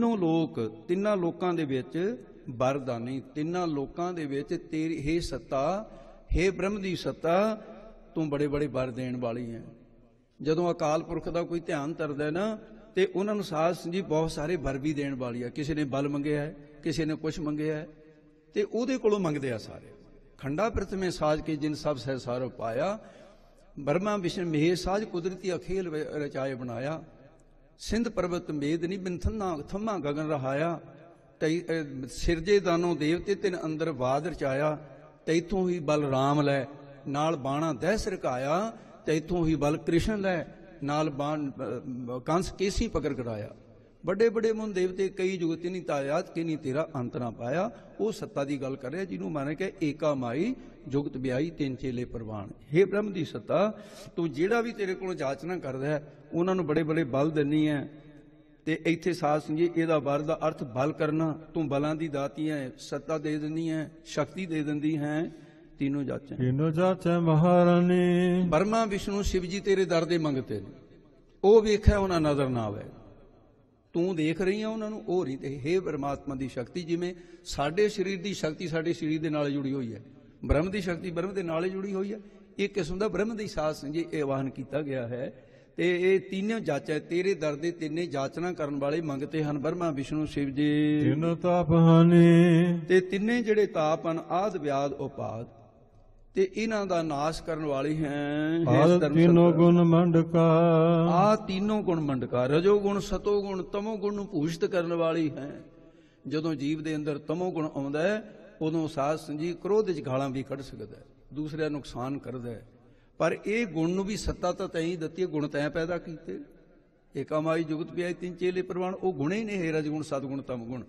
ਤਿੰਨਾਂ ਲੋਕਾਂ ਦੇ ਵਿੱਚ ਵਰਦਾਨੀ, ਤਿੰਨਾਂ ਲੋਕਾਂ ਦੇ ਵਿੱਚ ਤੇਰੀ ਹੇ ਸੱਤਾ, ਹੇ ਬ੍ਰਹਮ ਦੀ ਸੱਤਾ, ਤੂੰ ਬੜੇ ਬੜੇ ਵਰ ਦੇਣ ਵਾਲੀ ਹੈ। ਜਦੋਂ ਅਕਾਲ ਪੁਰਖ ਦਾ ਕੋਈ ਧਿਆਨ ਧਰਦਾ ਨਾ ਤੇ ਉਹਨਾਂ ਨੂੰ ਸਾਧ ਸੰਗਤ ਜੀ ਬਹੁਤ ਸਾਰੇ ਵਰ ਵੀ ਦੇਣ ਵਾਲੀ ਆ। ਕਿਸੇ ਨੇ ਬਲ ਮੰਗਿਆ ਹੈ, ਕਿਸੇ ਨੇ ਕੁਛ ਮੰਗਿਆ ਹੈ, ਤੇ ਉਹਦੇ ਕੋਲੋਂ ਮੰਗਦੇ ਆ ਸਾਰੇ। ਖੰਡਾ ਪ੍ਰਥਮੇ ਸਾਜ ਕੇ ਜਿਨ ਸਭ ਸਹਿ ਸਾਰੋ ਪਾਇਆ, ਬਰਮਾ ਵਿਸ਼ਨ ਮਹੇਸ਼ ਸਾਜ ਕੁਦਰਤੀ ਅਖੇਲ ਰਚਾਏ ਬਣਾਇਆ। ਸਿੰਧ ਪਰਬਤ ਮੇਦ ਨੀ ਬਿਨ ਥੰਮਾ ਗਗਨ ਰਹਾਇਆ, ਤਈ ਸਿਰਜੇ ਦਾਨੋ ਦੇਵਤੇ ਤਿਨ ਅੰਦਰ ਬਾਦ ਰਚਾਇਆ। ਤੈਥੋਂ ਹੀ ਬਲ ਰਾਮ ਲੈ ਨਾਲ ਬਾਣਾ ਦਹਿ ਰਕਾਇਆ, ਤੈਥੋਂ ਹੀ ਬਲ ਕ੍ਰਿਸ਼ਨ ਲੈ ਨਾਲ ਬਾਣ ਕੰਸ ਕੇਸੀ ਪਕੜ ਕਰਾਇਆ। ਵੱਡੇ ਵੱਡੇ ਮੁਨ ਦੇਵਤੇ ਕਈ ਜੁਗਤ ਨਹੀਂ ਤਾਇਆ, ਕਿ ਨਹੀਂ ਤੇਰਾ ਅੰਤ ਨਾ ਪਾਇਆ। ਉਹ ਸੱਤਾ ਦੀ ਗੱਲ ਕਰ ਰਿਹਾ ਜਿਹਨੂੰ ਮਾਨੇ ਕਿ ਏਕਾ ਮਾਈ ਜੁਗਤ ਵਿਆਈ ਤਿੰਨ ਚੇਲੇ ਪ੍ਰਵਾਨ। ਹੇ ਬ੍ਰਹਮ ਦੀ ਸੱਤਾ, ਤੂੰ ਜਿਹੜਾ ਵੀ ਤੇਰੇ ਕੋਲੋਂ ਜਾਚਨਾ ਕਰਦਾ ਹੈ ਉਹਨਾਂ ਨੂੰ ਬੜੇ ਬੜੇ ਬਲ ਦਿੰਨੀ ਹੈ। ਤੇ ਇੱਥੇ ਸਾਧ ਸੰਗਤ ਜੀ ਇਹਦਾ ਵਰ ਦਾ ਅਰਥ ਬਲ ਕਰਨਾ। ਤੂੰ ਬਲਾਂ ਦੀ ਦਾਤੀ ਹੈ, ਸੱਤਾ ਦੇ ਦਿੰਦੀ ਹੈ, ਸ਼ਕਤੀ ਦੇ ਦਿੰਦੀ ਹੈ। तीनों जाचे महारानी ब्रह्मा विष्णु शिव जी तेरे दर दे मंगते ने, ਉਹ ਵੇਖਿਆ ਉਹਨਾਂ ਨਜ਼ਰ ਨਾ ਆਵੇ। ਤੂੰ ਦੇਖ ਰਹੀ ਆ ਉਹਨਾਂ ਨੂੰ, ਉਹ ਨਹੀਂ। ਤੇ ਹੇ ਪਰਮਾਤਮਾ ਦੀ ਸ਼ਕਤੀ, ਜਿਵੇਂ ਸਾਡੇ ਸਰੀਰ ਦੀ ਸ਼ਕਤੀ ਸਾਡੇ ਸਰੀਰ ਦੇ ਨਾਲ ਜੁੜੀ ਹੋਈ ਹੈ, ਬ੍ਰਹਮ ਦੀ ਸ਼ਕਤੀ ਬ੍ਰਹਮ ਦੇ ਨਾਲ ਹੀ ਜੁੜੀ ਹੋਈ ਹੈ। ਇੱਕ ਕਿਸਮ ਦਾ ਬ੍ਰਹਮ ਦੀ ਸਾਧ ਸੰਗਤ ਜੀ ਇਹ ਆਵਾਹਨ ਕੀਤਾ ਗਿਆ ਹੈ। ਤੇ ਇਹ ਤਿੰਨੋਂ ਜਾਚੈ ਤੇਰੇ ਦਰ ਦੇ ਤਿੰਨੇ ਜਾਚਨਾ ਕਰਨ ਵਾਲੇ ਮੰਗਤੇ ਹਨ, ਬ੍ਰਹਮਾ ਵਿਸ਼ਨੂੰ ਸ਼ਿਵ ਜੀ। ਤਿੰਨੋਂ ਤਾਪ ਹਾਨੀ, ਤੇ ਤਿੰਨੇ ਜਿਹੜੇ ਤਾਪ ਹਨ ਆਦ ਵਿਆਦ ਉਪਾਦ, ਤੇ ਇਹਨਾਂ ਦਾ ਨਾਸ਼ ਕਰਨ ਵਾਲੀ ਹੈ। ਤਿੰਨੋਂ ਗੁਣ ਮੰਡਕਾ, ਆ ਤਿੰਨੋਂ ਗੁਣ ਮੰਡਕਾ, ਰਜੋ ਗੁਣ ਸਤੋ ਗੁਣ ਤਮੋ ਗੁਣ ਨੂੰ ਭੂਸ਼ਿਤ ਕਰਨ ਵਾਲੀ ਹੈ। ਜਦੋਂ ਜੀਵ ਦੇ ਅੰਦਰ ਤਮੋ ਗੁਣ ਆਉਂਦਾ ਹੈ ਉਦੋਂ ਸਾਧ ਸੰਗਤ ਜੀ ਕ੍ਰੋਧ ਚ ਗਾਲਾਂ ਵੀ ਕੱਢ ਸਕਦਾ ਹੈ, ਦੂਸਰਿਆਂ ਨੂੰ ਨੁਕਸਾਨ ਕਰਦਾ ਹੈ। ਪਰ ਇਹ ਗੁਣ ਨੂੰ ਵੀ ਸੱਤਾ ਤਾਂ ਤੈਂ ਹੀ ਦਿੱਤੀ ਹੈ, ਗੁਣ ਤੈਂ ਪੈਦਾ ਕੀਤੇ। ਏਕਾਮਾਈ ਜੁਗਤ ਪਿਆਈ ਤਿੰਨ ਚੇਲੇ ਪ੍ਰਵਾਨ, ਉਹ ਗੁਣ ਹੀ ਨੇ ਰਜਗੁਣ ਸਤਗੁਣ ਤਮ ਗੁਣ।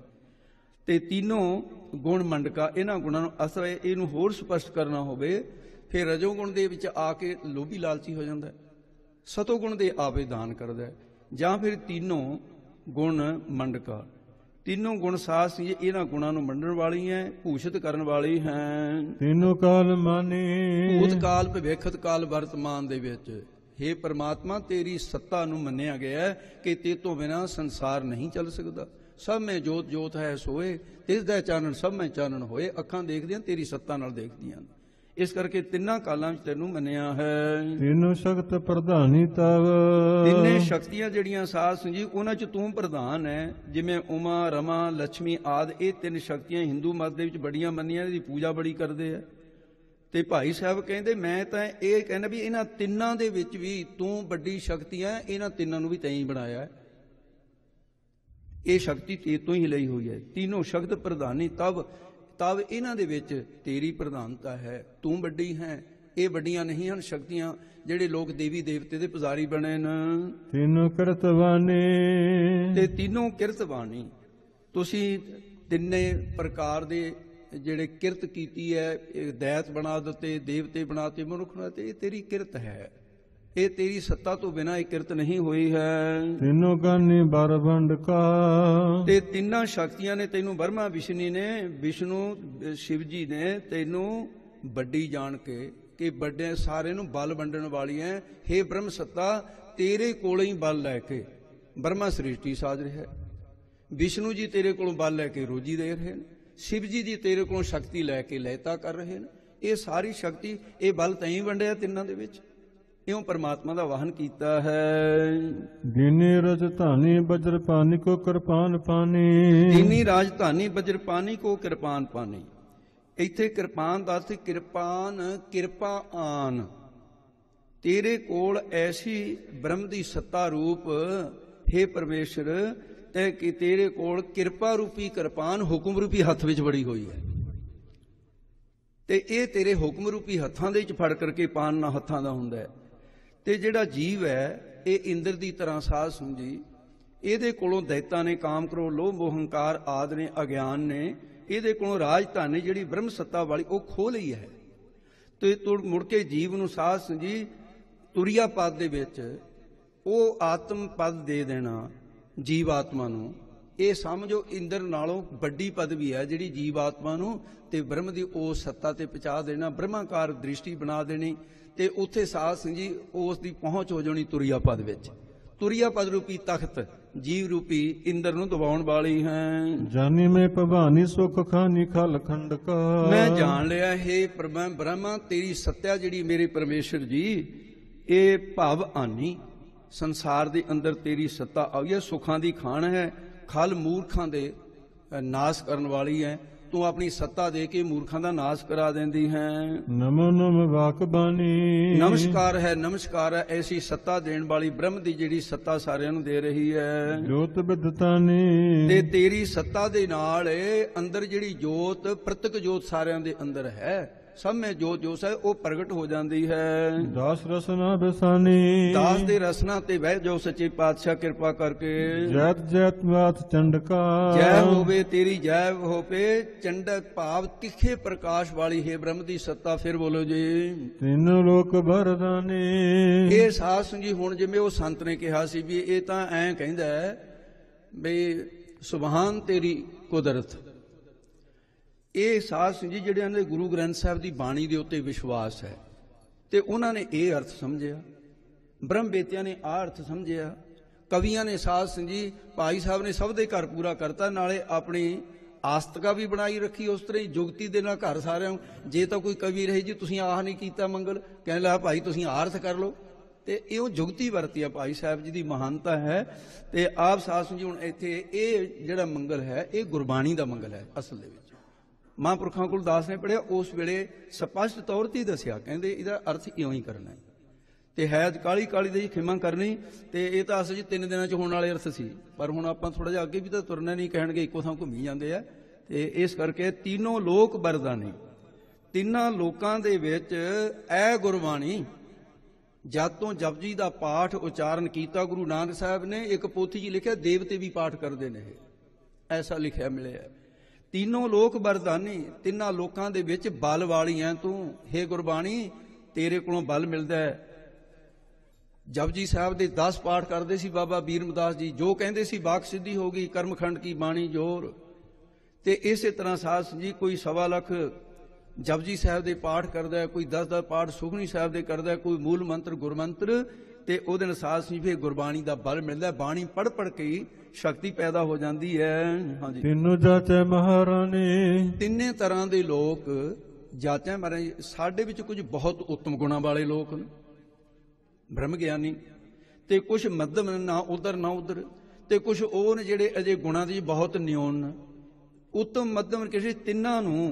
ਤੇ ਤਿੰਨੋਂ ਗੁਣ ਮੰਡਕਾ, ਇਹਨਾਂ ਗੁਣਾਂ ਨੂੰ ਅਸਲ ਇਹਨੂੰ ਹੋਰ ਸਪਸ਼ਟ ਕਰਨਾ ਹੋਵੇ ਫਿਰ ਰਜੋ ਗੁਣ ਦੇ ਵਿੱਚ ਆ ਕੇ ਲੋਭੀ ਲਾਲਚੀ ਹੋ ਜਾਂਦਾ, ਸਤੋ ਗੁਣ ਦੇ ਆਪੇ ਦਾਨ ਕਰਦਾ, ਜਾਂ ਫਿਰ ਤਿੰਨੋਂ ਗੁਣ ਮੰਡਕਾ, ਤਿੰਨੋਂ ਗੁਣ ਸਾਧ ਸੀ ਇਹਨਾਂ ਗੁਣਾਂ ਨੂੰ ਮੰਡਣ ਵਾਲੀ ਹੈ, ਭੂਸ਼ਿਤ ਕਰਨ ਵਾਲੀ ਹੈ। ਤਿੰਨੋਂ ਕਾਲ ਮਾਨੀ, ਭੂਤ ਕਾਲ ਭਵਿੱਖਤ ਕਾਲ ਵਰਤਮਾਨ ਦੇ ਵਿੱਚ ਹੇ ਪਰਮਾਤਮਾ ਤੇਰੀ ਸੱਤਾ ਨੂੰ ਮੰਨਿਆ ਗਿਆ ਕਿ ਤੇ ਤੋਂ ਬਿਨਾਂ ਸੰਸਾਰ ਨਹੀਂ ਚੱਲ ਸਕਦਾ। ਸਭ ਮੈਂ ਜੋਤ ਜੋਤ ਹੈ ਸੋਏ, ਇਸ ਦਾ ਚਾਨਣ ਸਭ ਮੈਂ ਚਾਨਣ ਹੋਏ। ਅੱਖਾਂ ਦੇਖਦੀਆਂ ਤੇਰੀ ਸੱਤਾ ਨਾਲ ਦੇਖਦੀਆਂ, ਇਸ ਕਰਕੇ ਤਿੰਨਾਂ ਕਾਲਾਂ ਵਿੱਚ ਤੈਨੂੰ ਮੰਨਿਆ ਹੈ। ਤਿੰਨੋਂ ਸ਼ਕਤ ਪ੍ਰਧਾਨੀ ਤਵ, ਤਿੰਨੇ ਸ਼ਕਤੀਆਂ ਜਿਹੜੀਆਂ ਸਾਧ ਸੰਗਤ ਉਹਨਾਂ ਚ ਤੂੰ ਪ੍ਰਧਾਨ ਹੈ। ਜਿਵੇਂ ਉਮਾ ਰਮਾ ਲక్ష్ਮੀ ਆਦਿ, ਇਹ ਤਿੰਨ ਸ਼ਕਤੀਆਂ ਹਿੰਦੂ ਮਤ ਦੇ ਵਿੱਚ ਬੜੀਆਂ ਮੰਨੀਆਂ, ਇਹਦੀ ਪੂਜਾ ਬੜੀ ਕਰਦੇ ਆ। ਤੇ ਭਾਈ ਸਾਹਿਬ ਕਹਿੰਦੇ ਮੈਂ ਤਾਂ ਇਹ ਕਹਿੰਦਾ ਵੀ ਇਹਨਾਂ ਤਿੰਨਾਂ ਦੇ ਵਿੱਚ ਵੀ ਤੂੰ ਵੱਡੀ ਸ਼ਕਤੀ ਹੈ, ਇਹਨਾਂ ਤਿੰਨਾਂ ਨੂੰ ਵੀ ਤੈਂ ਹੀ ਬਣਾਇਆ ਹੈ। ਇਹ ਸ਼ਕਤੀ ਤੇ ਤੋਂ ਹੀ ਲਈ ਹੋਈ ਹੈ। ਤਿੰਨੋਂ ਸ਼ਕਤ ਪ੍ਰਧਾਨੀ ਤਵ, ਤਵ ਇਹਨਾਂ ਦੇ ਵਿੱਚ ਤੇਰੀ ਪ੍ਰਧਾਨਤਾ ਹੈ, ਤੂੰ ਵੱਡੀ ਹੈ। ਇਹ ਵੱਡੀਆਂ ਨਹੀਂ ਹਨ ਸ਼ਕਤੀਆਂ ਜਿਹੜੇ ਲੋਕ ਦੇਵੀ ਦੇਵਤੇ ਦੇ ਪੁਜਾਰੀ ਬਣੇ ਨੇ। ਤਿੰਨੋਂ ਕਿਰਤਵਾਨੀ, ਤੇ ਤਿੰਨੋਂ ਕਿਰਤਵਾਨੀ, ਤੁਸੀਂ ਤਿੰਨੇ ਪ੍ਰਕਾਰ ਦੇ ਜਿਹੜੇ ਕਿਰਤ ਕੀਤੀ ਹੈ, ਦੈਤ ਬਣਾ ਦਿੱਤੇ, ਦੇਵਤੇ ਬਣਾਤੇ, ਮਨੁੱਖ ਬਣਾਤੇ, ਇਹ ਤੇਰੀ ਕਿਰਤ ਹੈ। ਇਹ ਤੇਰੀ ਸੱਤਾ ਤੋਂ ਬਿਨਾਂ ਇਹ ਕਿਰਤ ਨਹੀਂ ਹੋਈ ਹੈ। ਤਿੰਨੋਂ ਗਾਨੀ ਬਰ ਵੰਡਕਾ, ਤੇ ਤਿੰਨਾਂ ਸ਼ਕਤੀਆਂ ਨੇ ਤੈਨੂੰ, ਬ੍ਰਹਮਾ ਵਿਸ਼ਨੀ ਨੇ, ਵਿਸ਼ਨੂੰ ਸ਼ਿਵ ਜੀ ਨੇ ਤੈਨੂੰ ਵੱਡੀ ਜਾਣ ਕੇ ਕਿ ਵੱਡੇ ਸਾਰੇ ਨੂੰ ਬਲ ਵੰਡਣ ਵਾਲੀ ਹੈ। ਹੇ ਬ੍ਰਹਮ ਸੱਤਾ, ਤੇਰੇ ਕੋਲੋਂ ਹੀ ਬਲ ਲੈ ਕੇ ਬ੍ਰਹਮਾ ਸ੍ਰਿਸ਼ਟੀ ਸਾਜ ਰਿਹਾ, ਵਿਸ਼ਨੂੰ ਜੀ ਤੇਰੇ ਕੋਲੋਂ ਬਲ ਲੈ ਕੇ ਰੋਜੀ ਦੇ ਰਹੇ ਨੇ, ਸ਼ਿਵ ਜੀ ਤੇਰੇ ਕੋਲੋਂ ਸ਼ਕਤੀ ਲੈ ਕੇ ਲਹਿਤਾ ਕਰ ਰਹੇ ਨੇ। ਇਹ ਸਾਰੀ ਸ਼ਕਤੀ, ਇਹ ਬਲ ਤੈਂ ਹੀ ਵੰਡਿਆ ਤਿੰਨਾਂ ਦੇ ਵਿੱਚ, ਇਉਂ ਪਰਮਾਤਮਾ ਦਾ ਵਾਹਨ ਕੀਤਾ ਹੈ। ਦੀਨੀ ਰਾਜਧਾਨੀ ਬਜਰ ਪਾਨੀ ਕੋ ਕਿਰਪਾਨ ਪਾਨੀ, ਦੀਨੀ ਰਾਜਧਾਨੀ ਬਜਰ ਪਾਨੀ ਕੋ ਕਿਰਪਾਨ ਪਾਨੀ। ਇੱਥੇ ਕਿਰਪਾਨ ਦਾ ਅਰਥ ਕਿਰਪਾਨ, ਕਿਰਪਾ ਆਨ। ਤੇਰੇ ਕੋਲ ਐਸੀ ਬ੍ਰਹਮ ਦੀ ਸੱਤਾ ਰੂਪ ਹੇ ਪਰਮੇਸ਼ਰ ਤੇ ਕਿ ਤੇਰੇ ਕੋਲ ਕਿਰਪਾ ਰੂਪੀ ਕਿਰਪਾਨ ਹੁਕਮ ਰੂਪੀ ਹੱਥ ਵਿੱਚ ਵੜੀ ਹੋਈ ਹੈ। ਤੇ ਇਹ ਤੇਰੇ ਹੁਕਮ ਰੂਪੀ ਹੱਥਾਂ ਦੇ ਵਿੱਚ ਫੜ ਕਰਕੇ ਪਾਨ ਨਾ ਹੱਥਾਂ ਦਾ ਹੁੰਦਾ ਹੈ। ਤੇ ਜਿਹੜਾ ਜੀਵ ਹੈ ਇਹ ਇੰਦਰ ਦੀ ਤਰ੍ਹਾਂ ਸਾਧ ਸੰਗਤ ਜੀ, ਇਹਦੇ ਕੋਲੋਂ ਦੈਤਾਂ ਨੇ, ਕਾਮ ਕ੍ਰੋਧ ਲੋਭ ਮੋਹ ਹੰਕਾਰ ਆਦਿ ਨੇ, ਅਗਿਆਨ ਨੇ, ਇਹਦੇ ਕੋਲੋਂ ਰਾਜਧਾਨੀ ਜਿਹੜੀ ਬ੍ਰਹਮ ਸੱਤਾ ਵਾਲੀ ਉਹ ਖੋਹ ਲਈ ਹੈ। ਤੇ ਮੁੜ ਕੇ ਜੀਵ ਨੂੰ ਸਾਧ ਸੰਗਤ ਜੀ ਤੁਰਿਆ ਪਦ ਦੇ ਵਿੱਚ ਉਹ ਆਤਮ ਪਦ ਦੇ ਦੇਣਾ ਜੀਵ ਆਤਮਾ ਨੂੰ, ਇਹ ਸਮਝੋ ਇੰਦਰ ਨਾਲੋਂ ਵੱਡੀ ਪਦਵੀ ਹੈ ਜਿਹੜੀ ਜੀਵ ਆਤਮਾ ਨੂੰ ਤੇ ਬ੍ਰਹਮ ਦੀ ਉਸ ਸੱਤਾ ਤੇ ਪਹੁੰਚਾ ਦੇਣਾ, ਬ੍ਰਹਮਾਕਾਰ ਦ੍ਰਿਸ਼ਟੀ ਬਣਾ ਦੇਣੀ, ਤੇ ਉੱਥੇ ਸਾਧ ਸਿੰਘ ਜੀ ਉਸ ਦੀ ਪਹੁੰਚ ਹੋ ਜਾਣੀ ਤੁਰੀਆ ਪਦ ਵਿੱਚ। ਤੁਰੀਆ ਪਦ ਰੂਪੀ ਤਖਤ ਜੀਵ ਰੂਪੀ ਇੰਦਰ ਨੂੰ ਦਬਾਉਣ ਵਾਲੀ ਹੈ। ਜਾਨੀ ਮੈਂ ਭਵਾਨੀ ਸੁਖ ਖਾਨੀ ਖਲ ਖੰਡ ਕਾ, ਮੈਂ ਜਾਣ ਲਿਆ ਹੈ ਬ੍ਰਹਮਾ ਤੇਰੀ ਸੱਤਿਆ ਜਿਹੜੀ ਮੇਰੇ ਪਰਮੇਸ਼ਰ ਜੀ, ਇਹ ਭਵ ਆਨੀ ਸੰਸਾਰ ਦੇ ਅੰਦਰ ਤੇਰੀ ਸੱਤਾ ਆਈ ਹੈ, ਸੁੱਖਾਂ ਦੀ ਖਾਣ ਹੈ, ਖਲ ਮੂਰਖਾਂ ਦੇ ਨਾਸ਼ ਕਰਨ ਵਾਲੀ ਹੈ। ਤੂੰ ਆਪਣੀ ਸੱਤਾ ਦੇ ਕੇ ਮੂਰਖਾਂ ਦਾ ਨਾਸ਼ ਕਰਾ ਦਿੰਦੀ ਹੈ। ਨਮੋ ਨਮ ਵਾਕ ਬਾਣੀ, ਨਮਸਕਾਰ ਹੈ, ਨਮਸਕਾਰ ਹੈ ਐਸੀ ਸੱਤਾ ਦੇਣ ਵਾਲੀ ਬ੍ਰਹਮ ਦੀ ਜਿਹੜੀ ਸੱਤਾ ਸਾਰਿਆਂ ਨੂੰ ਦੇ ਰਹੀ ਹੈ। ਜੋਤ ਬਿਦਤਾਨੀ, ਤੇ ਤੇਰੀ ਸੱਤਾ ਦੇ ਨਾਲ ਅੰਦਰ ਜਿਹੜੀ ਜੋਤ ਪ੍ਰਤੱਖ ਜੋਤ ਸਾਰਿਆਂ ਦੇ ਅੰਦਰ ਹੈ, ਸਭ ਮੈਂ ਜੋਤ ਜੋਤ ਹੈ ਉਹ ਪ੍ਰਗਟ ਹੋ ਜਾਂਦੀ ਹੈ। ਦਾਸ ਰਸਨਾ ਬਸਾਨੀ, ਦਾਸ ਦੇ ਰਸਨਾ ਤੇ ਬਹਿ ਜੋ ਸੱਚੇ ਪਾਤਸ਼ਾਹ ਕਿਰਪਾ ਕਰਕੇ। ਜੈਤ ਜੈਤ ਮਾਤ ਚੰਡਕਾ, ਜੈ ਹੋਵੇ ਤੇਰੀ ਜੈ ਹੋਵੇ ਚੰਡਕ ਭਾਵ ਤਿੱਖੇ ਪ੍ਰਕਾਸ਼ ਵਾਲੀ ਹੈ ਬ੍ਰਹਮ ਦੀ ਸੱਤਾ। ਫਿਰ ਬੋਲੋ ਜੀ। ਤਿੰਨ ਲੋਕ ਬਰਦਾਨੀ, ਇਹ ਸਾਧ ਸੰਗ ਜੀ ਹੁਣ ਜਿਵੇਂ ਉਹ ਸੰਤ ਨੇ ਕਿਹਾ ਸੀ ਵੀ ਇਹ ਤਾਂ ਐਂ ਕਹਿੰਦਾ ਬਈ ਸੁਭਾਨ ਤੇਰੀ ਕੁਦਰਤ। ਇਹ ਸਾਧ ਸਿੰਘ ਜੀ ਜਿਹੜਿਆਂ ਦੇ ਗੁਰੂ ਗ੍ਰੰਥ ਸਾਹਿਬ ਦੀ ਬਾਣੀ ਦੇ ਉੱਤੇ ਵਿਸ਼ਵਾਸ ਹੈ ਤੇ ਉਹਨਾਂ ਨੇ ਇਹ ਅਰਥ ਸਮਝਿਆ, ਬ੍ਰਹਮ ਬੇਤਿਆਂ ਨੇ ਆਹ ਅਰਥ ਸਮਝਿਆ, ਕਵੀਆਂ ਨੇ ਸਾਧ ਸਿੰਘ ਜੀ ਭਾਈ ਸਾਹਿਬ ਨੇ ਸਭ ਦੇ ਘਰ ਪੂਰਾ ਕਰਤਾ, ਨਾਲੇ ਆਪਣੀ ਆਸਤਕਾ ਵੀ ਬਣਾਈ ਰੱਖੀ ਉਸ ਤਰ੍ਹਾਂ ਹੀ ਜੁਗਤੀ ਦੇ ਨਾਲ ਘਰ ਸਾਰਿਆਂ ਨੂੰ। ਜੇ ਤਾਂ ਕੋਈ ਕਵੀ ਰਹੇ ਜੀ ਤੁਸੀਂ ਆਹ ਨਹੀਂ ਕੀਤਾ ਮੰਗਲ, ਕਹਿਣ ਲੱਗਾ ਭਾਈ ਤੁਸੀਂ ਆਹ ਅਰਥ ਕਰ ਲਓ, ਤੇ ਇਹ ਉਹ ਜੁਗਤੀ ਵਰਤੀ ਆ ਭਾਈ ਸਾਹਿਬ ਜੀ ਦੀ ਮਹਾਨਤਾ ਹੈ। ਤੇ ਆਪ ਸਾਧ ਸਿੰਘ ਜੀ ਹੁਣ ਇੱਥੇ ਇਹ ਜਿਹੜਾ ਮੰਗਲ ਹੈ ਇਹ ਗੁਰਬਾਣੀ ਦਾ ਮੰਗਲ ਹੈ। ਅਸਲ ਦੇ ਵਿੱਚ ਮਹਾਂਪੁਰਖਾਂ ਕੋਲ ਦਾਸ ਨੇ ਪੜ੍ਹਿਆ, ਉਸ ਵੇਲੇ ਸਪਸ਼ਟ ਤੌਰ ਤੇ ਹੀ ਦੱਸਿਆ, ਕਹਿੰਦੇ ਇਹਦਾ ਅਰਥ ਇਉਂ ਹੀ ਕਰਨਾ ਹੈ। ਤੇ ਹੈ ਕਾਲੀ ਕਾਲੀ ਦੀ ਖਿਮਾ ਕਰਨੀ, ਤੇ ਇਹ ਤਾਂ ਅਸਲ 'ਚ 3 ਦਿਨਾਂ 'ਚ ਹੋਣ ਵਾਲੇ ਅਰਥ ਸੀ, ਪਰ ਹੁਣ ਆਪਾਂ ਥੋੜ੍ਹਾ ਜਿਹਾ ਅੱਗੇ ਵੀ ਤਾਂ ਤੁਰਨਾ ਨਹੀਂ, ਕਹਿਣਗੇ ਇੱਕੋ ਥਾਂ ਘੁੰਮੀ ਜਾਂਦੇ ਆ। ਤੇ ਇਸ ਕਰਕੇ तीनों ਲੋਕ ਬਰਦਾਨੀ, ਤਿੰਨਾਂ ਲੋਕਾਂ ਦੇ ਵਿੱਚ ਐ ਗੁਰਬਾਣੀ ਜਦ ਤੋਂ ਜਪਜੀ ਦਾ ਪਾਠ ਉਚਾਰਨ ਕੀਤਾ ਗੁਰੂ ਨਾਨਕ ਸਾਹਿਬ ਨੇ, ਇੱਕ ਪੋਥੀ 'ਚ ਲਿਖਿਆ ਦੇਵਤੇ ਵੀ ਪਾਠ ਕਰਦੇ ਨੇ, ਐਸਾ ਲਿਖਿਆ ਮਿਲਿਆ। तीनों ਲੋਕ ਬਰਦਾਨੀ, ਤਿੰਨਾਂ ਲੋਕਾਂ ਦੇ ਵਿੱਚ ਬਲ ਵਾਲੀ ਐ ਤੂੰ, ਹੇ ਗੁਰਬਾਣੀ ਤੇਰੇ ਕੋਲੋਂ ਬਲ ਮਿਲਦਾ ਹੈ। ਜਪਜੀ ਸਾਹਿਬ ਦੇ 10 ਪਾਠ ਕਰਦੇ ਸੀ ਬਾਬਾ ਬੀਰਮਦਾਸ ਜੀ, ਜੋ ਕਹਿੰਦੇ ਸੀ ਵਾਕ ਸਿੱਧੀ ਹੋ ਗਈ, ਕਰਮਖੰਡ ਕੀ ਬਾਣੀ ਜੋਰ। ਤੇ ਇਸੇ ਤਰ੍ਹਾਂ ਸਾਧ ਸੰਗਤ ਜੀ ਕੋਈ 1.25 ਲੱਖ ਜਪਜੀ ਸਾਹਿਬ ਦੇ ਪਾਠ ਕਰਦਾ, ਕੋਈ 10 ਪਾਠ ਸੁਖਮਨੀ ਸਾਹਿਬ ਦੇ ਕਰਦਾ, ਕੋਈ ਮੂਲ ਮੰਤਰ ਗੁਰਮੰਤਰ, ਤੇ ਉਹਦੇ ਨਾਲ ਸਾਧ ਸੰਗਤ ਜੀ ਗੁਰਬਾਣੀ ਦਾ ਬਲ ਮਿਲਦਾ, ਬਾਣੀ ਪੜ੍ਹ ਪੜ੍ਹ ਕੇ ਹੀ ਸ਼ਕਤੀ ਪੈਦਾ ਹੋ ਜਾਂਦੀ ਹੈ। ਹਾਂਜੀ, ਤਿੰਨੋਂ ਜਾਚੈ ਮਹਾਰਾਣੀ, ਤਿੰਨੇ ਤਰ੍ਹਾਂ ਦੇ ਲੋਕ ਜਾਚੈ ਮਹਾਰਾਣੀ। ਸਾਡੇ ਵਿੱਚ ਕੁਝ ਬਹੁਤ ਉੱਤਮ ਗੁਣਾਂ ਵਾਲੇ ਲੋਕ ਨੇ ਬ੍ਰਹਮ ਗਿਆਨੀ, ਤੇ ਕੁਝ ਮੱਧਮ ਨਾ ਉਧਰ ਨਾ ਉਧਰ, ਤੇ ਕੁਝ ਉਹ ਨੇ ਜਿਹੜੇ ਅਜੇ ਗੁਣਾਂ ਦੀ ਬਹੁਤ ਨਿਉਣ ਨੇ। ਉੱਤਮ ਮੱਧਮ ਕਿਸੇ ਤਿੰਨਾਂ ਨੂੰ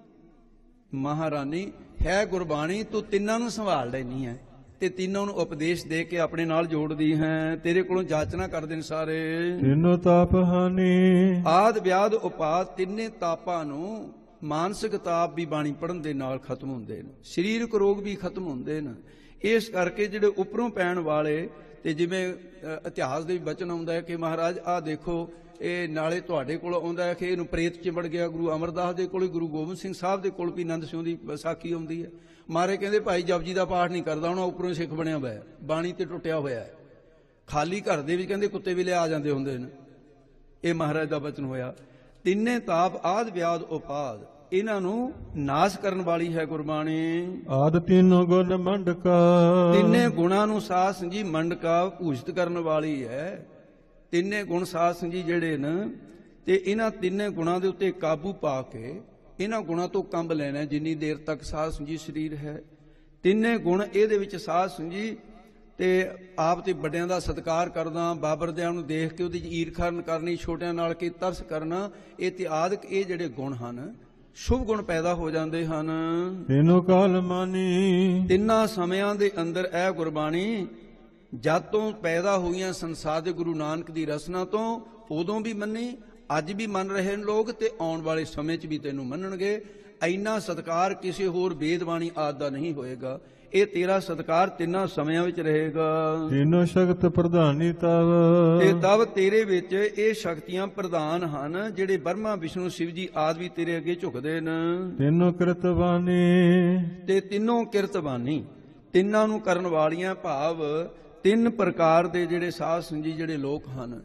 ਮਹਾਰਾਣੀ ਹੈ ਗੁਰਬਾਣੀ, ਤੂੰ ਤਿੰਨਾਂ ਨੂੰ ਸੰਭਾਲ ਲੈਣੀ ਹੈ ਤੇ ਤਿੰਨਾਂ ਨੂੰ ਉਪਦੇਸ਼ ਦੇ ਕੇ ਆਪਣੇ ਨਾਲ ਜੋੜਦੀ ਹੈ। ਤੇਰੇ ਕੋਲੋਂ ਜਾਚਨਾ ਕਰਦੇ ਨੇ ਸਾਰੇ। ਤਿੰਨੋਂ ਤਾਪ ਹਾਨੀ, ਆਦ ਵਿਆਦ ਉਪਾਦ, ਤਿੰਨੇ ਤਾਪਾਂ ਨੂੰ ਮਾਨਸਿਕ ਤਾਪ ਵੀ ਬਾਣੀ ਪੜ੍ਹਨ ਦੇ ਨਾਲ ਖਤਮ ਹੁੰਦੇ ਨੇ, ਸਰੀਰਕ ਰੋਗ ਵੀ ਖਤਮ ਹੁੰਦੇ ਨੇ। ਇਸ ਕਰਕੇ ਜਿਹੜੇ ਉੱਪਰੋਂ ਪੈਣ ਵਾਲੇ, ਤੇ ਜਿਵੇਂ ਇਤਿਹਾਸ ਦੇ ਬਚਨ ਆਉਂਦਾ ਹੈ ਕਿ ਮਹਾਰਾਜ ਆਹ ਦੇਖੋ, ਇਹ ਨਾਲੇ ਤੁਹਾਡੇ ਕੋਲ ਆਉਂਦਾ ਹੈ ਕਿ ਇਹਨੂੰ ਪ੍ਰੇਤ ਚਿੰਬੜ ਗਿਆ, ਗੁਰੂ ਅਮਰਦਾਸ ਦੇ ਕੋਲ, ਗੁਰੂ ਗੋਬਿੰਦ ਸਿੰਘ ਸਾਹਿਬ ਦੇ ਕੋਲ ਵੀ ਆਨੰਦ ਸਿੰਘ ਦੀ ਵਿਸਾਖੀ ਆਉਂਦੀ ਹੈ। ਮਾਰੇ ਕਹਿੰਦੇ ਭਾਈ ਜਪਜੀ ਦਾ ਪਾਠ ਨਹੀਂ ਕਰਦਾ, ਉਹਨਾਂ ਉੱਪਰੋਂ ਸਿੱਖ ਬਣਿਆ ਹੋਇਆ, ਬਾਣੀ ਤੇ ਟੁੱਟਿਆ ਹੋਇਆ ਹੈ। ਖਾਲੀ ਘਰ ਦੇ ਵਿੱਚ ਕਹਿੰਦੇ ਕੁੱਤੇ ਵੀ ਲਿਆ ਜਾਂਦੇ ਹੁੰਦੇ ਨੇ। ਇਹ ਮਹਾਰਾਜ ਦਾ ਬਚਨ ਹੋਇਆ। ਤਿੰਨੇ ਤਾਪ ਆਦ ਵਿਆਦ ਉਪਾਦ, ਇਹਨਾਂ ਨੂੰ ਨਾਸ਼ ਕਰਨ ਵਾਲੀ ਹੈ ਗੁਰਬਾਣੀ। ਆਦ ਤਿੰਨੋਂ ਗੁਣ ਮੰਡਕਾ, ਤਿੰਨੇ ਗੁਣਾਂ ਨੂੰ ਸਾਧ ਸੰਗ ਜੀ ਮੰਡਕਾ ਭੂਸ਼ਿਤ ਕਰਨ ਵਾਲੀ ਹੈ। ਤਿੰਨੇ ਗੁਣ ਸਾਧ ਸੰਗ ਜੀ ਜਿਹੜੇ ਨੇ, ਤੇ ਇਹਨਾਂ ਤਿੰਨੇ ਗੁਣਾਂ ਦੇ ਉੱਤੇ ਕਾਬੂ ਪਾ ਕੇ ਇਹਨਾਂ ਗੁਣਾਂ ਤੋਂ ਕੰਬ ਲੈਣਾ ਜਿੰਨੀ ਦੇਰ ਤੱਕ ਸਾਧ ਸੰਗ ਜੀ ਸਰੀਰ ਹੈ। ਤਿੰਨੇ ਗੁਣ ਇਹਦੇ ਵਿੱਚ ਸਾਧ ਸੰਗ ਜੀ, ਤੇ ਆਪ ਤੇ ਵੱਡਿਆਂ ਦਾ ਸਤਿਕਾਰ ਕਰਨਾ, ਬਾਬਰਦਿਆਂ ਨੂੰ ਦੇਖ ਕੇ ਉਹਦੀ ਈਰਖਾ ਕਰਨੀ, ਛੋਟਿਆਂ ਨਾਲ ਕੀ ਤਰਸ ਕਰਨਾ, ਇਹ ਤੇ ਆਦਿਕ ਇਹ ਜਿਹੜੇ ਗੁਣ ਹਨ ਸ਼ੁਭ ਗੁਣ ਪੈਦਾ ਹੋ ਜਾਂਦੇ ਹਨ। ਤਿੰਨੋਂ ਕਾਲ ਮਾਨੀ, ਤਿੰਨਾਂ ਸਮਿਆਂ ਦੇ ਅੰਦਰ ਇਹ ਗੁਰਬਾਣੀ ਜਦ ਤੋਂ ਪੈਦਾ ਹੋਈਆਂ ਸੰਸਾਰ ਦੇ ਗੁਰੂ ਨਾਨਕ ਦੀ ਰਸਨਾ ਤੋਂ, ਉਦੋਂ ਵੀ ਮੰਨੀ, ਅੱਜ ਵੀ ਮੰਨ ਰਹੇ ਨੇ ਲੋਕ, ਤੇ ਆਉਣ ਵਾਲੇ ਸਮੇਂ 'ਚ ਵੀ ਤੈਨੂੰ ਮੰਨਣਗੇ। ਇੰਨਾ ਸਤਿਕਾਰ ਕਿਸੇ ਹੋਰ ਵੇਦਬਾਣੀ ਆਦਿ ਦਾ ਨਹੀਂ ਹੋਏਗਾ। ਇਹ ਤੇਰਾ ਸਤਿਕਾਰ ਤਿੰਨਾਂ ਸਮਿਆਂ ਵਿੱਚ ਰਹੇਗਾ। ਤਿੰਨੋਂ ਸ਼ਕਤ ਪ੍ਰਧਾਨੀ ਤਵ, ਤੇ ਤਵ ਤੇਰੇ ਵਿੱਚ ਇਹ ਸ਼ਕਤੀਆਂ ਪ੍ਰਧਾਨ ਹਨ, ਜਿਹੜੇ ਬ੍ਰਹਮਾ ਵਿਸ਼ਨੂੰ ਸ਼ਿਵ ਜੀ ਆਦਿ ਵੀ ਤੇਰੇ ਅੱਗੇ ਝੁਕਦੇ ਨੇ। ਤਿੰਨੋਂ ਕਿਰਤਬਾਨੀ, ਤੇ ਤਿੰਨੋਂ ਕਿਰਤਬਾਨੀ, ਤਿੰਨਾਂ ਨੂੰ ਕਰਨ ਵਾਲੀਆਂ, ਭਾਵ 3 ਪ੍ਰਕਾਰ ਦੇ ਜਿਹੜੇ ਸਾਧ ਸੰਗ ਜੀ ਜਿਹੜੇ ਲੋਕ ਹਨ,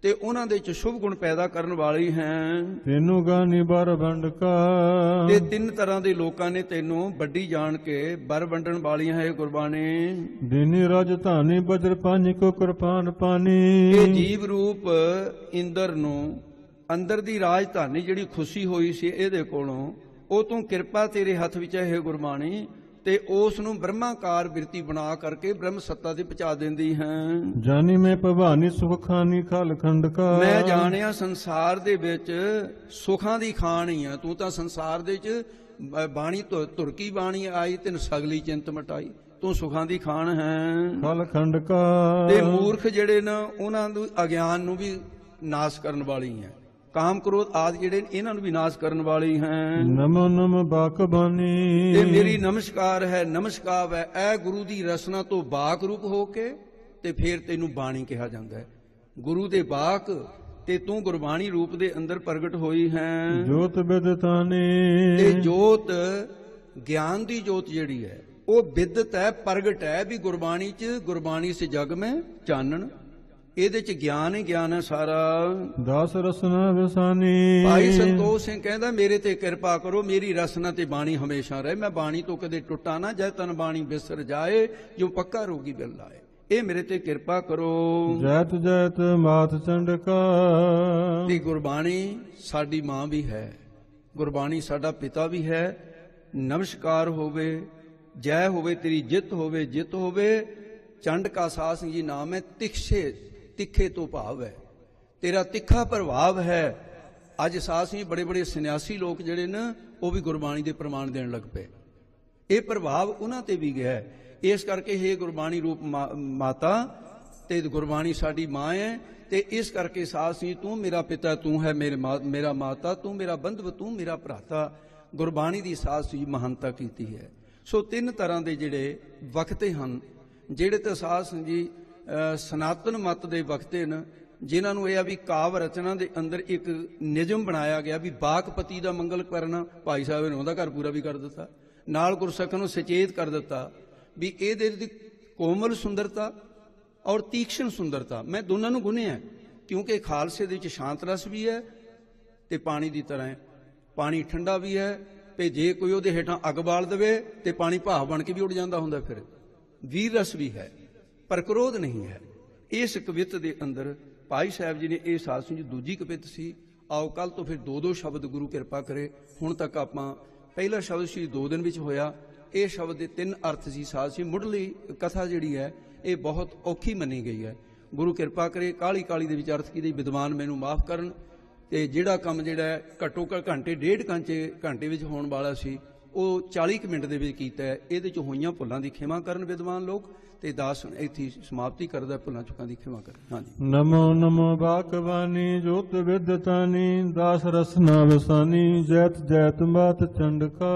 ਤੇ ਉਹਨਾਂ ਦੇ 'ਚ ਸ਼ੁਭ ਗੁਣ ਪੈਦਾ ਕਰਨ ਵਾਲੀ ਹੈ। ਤੈਨੂੰ ਗਾਨੀ ਬਰ ਵੰਡਕਾ, ਤੇ ਤਿੰਨ ਤਰ੍ਹਾਂ ਦੇ ਲੋਕਾਂ ਨੇ ਤੈਨੂੰ ਵੱਡੀ ਜਾਣ ਕੇ ਬਰ ਵੰਡਣ ਵਾਲੀਆਂ ਹੈ ਗੁਰਬਾਣੀ। ਦੀਨੀ ਰਾਜਧਾਨੀ ਬਜਰ ਪਾਨੀ ਕੋ ਕਿਰਪਾਨ ਪਾਨੀ। ਇਹ ਜੀਵ ਰੂਪ ਇੰਦਰ ਨੂੰ ਅੰਦਰ ਦੀ ਰਾਜਧਾਨੀ ਜਿਹੜੀ ਖੁਸ਼ੀ ਹੋਈ ਸੀ ਇਹਦੇ ਕੋਲੋਂ, ਉਹ ਤੂੰ ਕਿਰਪਾ ਤੇਰੇ ਹੱਥ ਵਿੱਚ ਹੈ ਗੁਰਬਾਣੀ, ਤੇ ਉਸ ਨੂੰ ਬ੍ਰਹਮਾਕਾਰ ਬਿਰਤੀ ਬਣਾ ਕਰਕੇ ਬ੍ਰਹਮ ਸੱਤਾ ਤੇ ਪਹੁੰਚਾ ਦਿੰਦੀ ਹੈ। ਜਾਨੀ ਮੈਂ ਭਵਾਨੀ ਸੁਖ ਖਾਨੀ ਖਲ ਖੰਡਕਾ, ਮੈਂ ਜਾਣਿਆ ਸੰਸਾਰ ਦੇ ਵਿੱਚ ਸੁਖਾਂ ਦੀ ਖਾਨ ਹੀ ਆ ਤੂੰ, ਤਾਂ ਸੰਸਾਰ ਦੇ ਵਿੱਚ ਬਾਣੀ ਤੁਰਕੀ ਬਾਣੀ ਆਈ ਤੈਨੂੰ ਸਗਲੀ ਚਿੰਤ ਮਟਾਈ, ਤੂੰ ਸੁਖਾਂ ਦੀ ਖਾਨ ਹੈ। ਖਲ ਖੰਡਕਾ, ਤੇ ਮੂਰਖ ਜਿਹੜੇ ਨਾ ਉਹਨਾਂ ਨੂੰ ਅਗਿਆਨ ਨੂੰ ਵੀ ਨਾਸ਼ ਕਰਨ ਵਾਲੀ ਹੈ, ਕਾਮ ਕ੍ਰੋਧ ਆਦਿ ਜਿਹੜੇ ਇਹਨਾਂ ਨੂੰ ਵੀ ਨਾਸ਼ ਕਰਨ ਵਾਲੀ ਹੈ। ਨਮੋ ਨਮ ਬਾਕਬਾਨੀ, ਤੇ ਮੇਰੀ ਨਮਸਕਾਰ ਹੈ, ਨਮਸਕਾਰ ਹੈ ਐ ਗੁਰੂ ਦੀ ਰਸਨਾ ਤੋਂ ਬਾਕ ਰੂਪ ਹੋ ਕੇ, ਤੇ ਫਿਰ ਤੈਨੂੰ ਬਾਣੀ ਕਿਹਾ ਜਾਂਦਾ ਹੈ। ਗੁਰੂ ਦੇ ਬਾਕ ਤੇ ਤੂੰ ਗੁਰਬਾਣੀ ਰੂਪ ਦੇ ਅੰਦਰ ਪ੍ਰਗਟ ਹੋਈ ਹੈ। ਜੋਤ ਵਿਦਤਾਨੀ, ਤੇ ਜੋਤ ਗਿਆਨ ਦੀ ਜੋਤ ਜਿਹੜੀ ਹੈ ਉਹ ਵਿਦਤ ਹੈ, ਪ੍ਰਗਟ ਹੈ ਵੀ ਗੁਰਬਾਣੀ 'ਚ, ਗੁਰਬਾਣੀ ਸੇ ਜਗ ਮੈਂ ਚਾਨਣ, ਇਹਦੇ ਚ ਗਿਆਨ ਹੀ ਗਿਆਨ ਹੈ ਸਾਰਾ। ਦਾਸ ਰਸਨਾ ਵਿਸਾਨੀ, ਭਾਈ ਸੰਤੋਖ ਸਿੰਘ ਕਹਿੰਦਾ ਮੇਰੇ ਤੇ ਕਿਰਪਾ ਕਰੋ, ਮੇਰੀ ਰਸਨਾ ਤੇ ਬਾਣੀ ਹਮੇਸ਼ਾ ਰਹੇ, ਮੈਂ ਬਾਣੀ ਤੋਂ ਕਦੇ ਟੁੱਟਾ ਨਾ, ਜੈ ਤਨ ਬਾਣੀ ਬਿਸਰ ਜਾਏ, ਜੋ ਪੱਕਾ ਰੋਗੀ ਬਿਲ ਲਾਏ, ਇਹ ਮੇਰੇ ਤੇ ਕਿਰਪਾ ਕਰੋ। ਜੈਤ ਜੈਤ ਮਾਤ ਚੰਡਕਾ, ਤੇ ਗੁਰਬਾਣੀ ਸਾਡੀ ਮਾਂ ਵੀ ਹੈ, ਗੁਰਬਾਣੀ ਸਾਡਾ ਪਿਤਾ ਵੀ ਹੈ। ਨਮਸਕਾਰ ਹੋਵੇ, ਜੈ ਹੋਵੇ, ਤੇਰੀ ਜਿੱਤ ਹੋਵੇ, ਜਿੱਤ ਹੋਵੇ। ਚੰਡਕਾ ਸਾਧ ਸਿੰਘ ਜੀ ਨਾਮ ਹੈ, ਤਿੱਖੇ ਤੋਂ ਭਾਵ ਹੈ, ਤੇਰਾ ਤਿੱਖਾ ਪ੍ਰਭਾਵ ਹੈ। ਅੱਜ ਸਾਧ ਸਿੰਘ ਬੜੇ ਬੜੇ ਸੰਨਿਆਸੀ ਲੋਕ ਜਿਹੜੇ ਨੇ ਉਹ ਵੀ ਗੁਰਬਾਣੀ ਦੇ ਪ੍ਰਮਾਣ ਦੇਣ ਲੱਗ ਪਏ, ਇਹ ਪ੍ਰਭਾਵ ਉਹਨਾਂ ਤੇ ਵੀ ਗਿਆ। ਇਸ ਕਰਕੇ ਇਹ ਗੁਰਬਾਣੀ ਰੂਪ ਮਾਤਾ ਤੇ ਗੁਰਬਾਣੀ ਸਾਡੀ ਮਾਂ ਹੈ, ਤੇ ਇਸ ਕਰਕੇ ਸਾਧ ਸਿੰਘ ਤੂੰ ਮੇਰਾ ਪਿਤਾ, ਤੂੰ ਹੈ ਮੇਰਾ ਮਾਤਾ, ਤੂੰ ਮੇਰਾ ਬੰਧਵ, ਤੂੰ ਮੇਰਾ ਭਰਾਤਾ। ਗੁਰਬਾਣੀ ਦੀ ਸਾਧ ਸਿੰਘ ਮਹਾਨਤਾ ਕੀਤੀ ਹੈ। ਸੋ ਤਿੰਨ ਤਰ੍ਹਾਂ ਦੇ ਜਿਹੜੇ ਵਕਤੇ ਹਨ, ਜਿਹੜੇ ਤਾਂ ਸਾਧ ਸਿੰਘ ਜੀ ਸਨਾਤਨ ਮਤ ਦੇ ਵਕਤੇ ਨੇ, ਜਿਨ੍ਹਾਂ ਨੂੰ ਇਹ ਆ ਵੀ ਕਾਵ ਰਚਨਾ ਦੇ ਅੰਦਰ ਇੱਕ ਨਿਯਮ ਬਣਾਇਆ ਗਿਆ ਵੀ ਬਾਕਪਤੀ ਦਾ ਮੰਗਲ ਕਰਨਾ। ਭਾਈ ਸਾਹਿਬ ਨੇ ਉਹਦਾ ਘਰ ਪੂਰਾ ਵੀ ਕਰ ਦਿੱਤਾ, ਨਾਲ ਗੁਰਸਿੱਖਾਂ ਨੂੰ ਸੁਚੇਤ ਕਰ ਦਿੱਤਾ ਵੀ ਇਹਦੇ ਦੀ ਕੋਮਲ ਸੁੰਦਰਤਾ ਔਰ ਤੀਕਸ਼ਣ ਸੁੰਦਰਤਾ, ਮੈਂ ਦੋਨਾਂ ਨੂੰ ਗੁਣਿਆ, ਕਿਉਂਕਿ ਖਾਲਸੇ ਦੇ ਵਿੱਚ ਸ਼ਾਂਤ ਰਸ ਵੀ ਹੈ ਤੇ ਪਾਣੀ ਦੀ ਤਰ੍ਹਾਂ ਹੈ, ਪਾਣੀ ਠੰਡਾ ਵੀ ਹੈ, ਤੇ ਜੇ ਕੋਈ ਉਹਦੇ ਹੇਠਾਂ ਅੱਗ ਬਾਲ ਦੇਵੇ ਤੇ ਪਾਣੀ ਭਾਵ ਬਣ ਕੇ ਵੀ ਉੱਡ ਜਾਂਦਾ ਹੁੰਦਾ, ਫਿਰ ਵੀਰ ਰਸ ਵੀ ਹੈ, ਪਰ ਕ੍ਰੋਧ ਨਹੀਂ ਹੈ। ਇਸ ਕਵਿਤ ਦੇ ਅੰਦਰ ਭਾਈ ਸਾਹਿਬ ਜੀ ਨੇ ਇਹ ਸਾਧ ਸਿੰਘ ਜੀ ਦੂਜੀ ਕਵਿਤ ਸੀ। ਆਓ ਕੱਲ ਤੋਂ ਫਿਰ ਦੋ ਸ਼ਬਦ ਗੁਰੂ ਕਿਰਪਾ ਕਰੇ। ਹੁਣ ਤੱਕ ਆਪਾਂ ਪਹਿਲਾ ਸ਼ਬਦ ਸੀ 2 ਦਿਨ ਵਿੱਚ ਹੋਇਆ, ਇਹ ਸ਼ਬਦ ਦੇ 3 ਅਰਥ ਸੀ ਸਾਧ ਸਿੰਘ। ਮੁੱਢਲੀ ਕਥਾ ਜਿਹੜੀ ਹੈ ਇਹ ਬਹੁਤ ਔਖੀ ਮੰਨੀ ਗਈ ਹੈ। ਗੁਰੂ ਕਿਰਪਾ ਕਰੇ ਕਾਲੀ ਕਾਲੀ ਦੇ ਵਿੱਚ ਅਰਥ ਕੀਤੇ, ਵਿਦਵਾਨ ਮੈਨੂੰ ਮਾਫ ਕਰਨ, ਤੇ ਜਿਹੜਾ ਕੰਮ ਜਿਹੜਾ ਘੱਟੋ ਘੱਟ ਘੰਟੇ 1.5 ਘੰਟੇ ਵਿੱਚ ਹੋਣ ਵਾਲਾ ਸੀ ਉਹ 40 ਮਿੰਟ ਦੇ ਵਿੱਚ ਕੀਤਾ ਹੈ। ਇਹਦੇ 'ਚ ਹੋਈਆਂ ਭੁੱਲਾਂ ਦੀ ਖਿਮਾ ਕਰਨ ਵਿਦਵਾਨ ਲੋਕ, ਤੇ ਦਾਸ ਇੱਥੇ ਸਮਾਪਤੀ ਕਰਦਾ, ਭੁੱਲਾਂ ਚੁੱਕਾਂ ਦੀ ਖਿਮਾ ਕਰਨ। ਹਾਂਜੀ। ਨਮੋ ਨਮੋ ਬਾਕਵਾਨੀ, ਜੋਤ ਵਿਦਤਾਨੀ, ਦਾਸ ਰਸਨਾ ਵਸਾਨੀ, ਜੈਤ ਜੈਤ ਮਾਤ ਚੰਡਕਾ।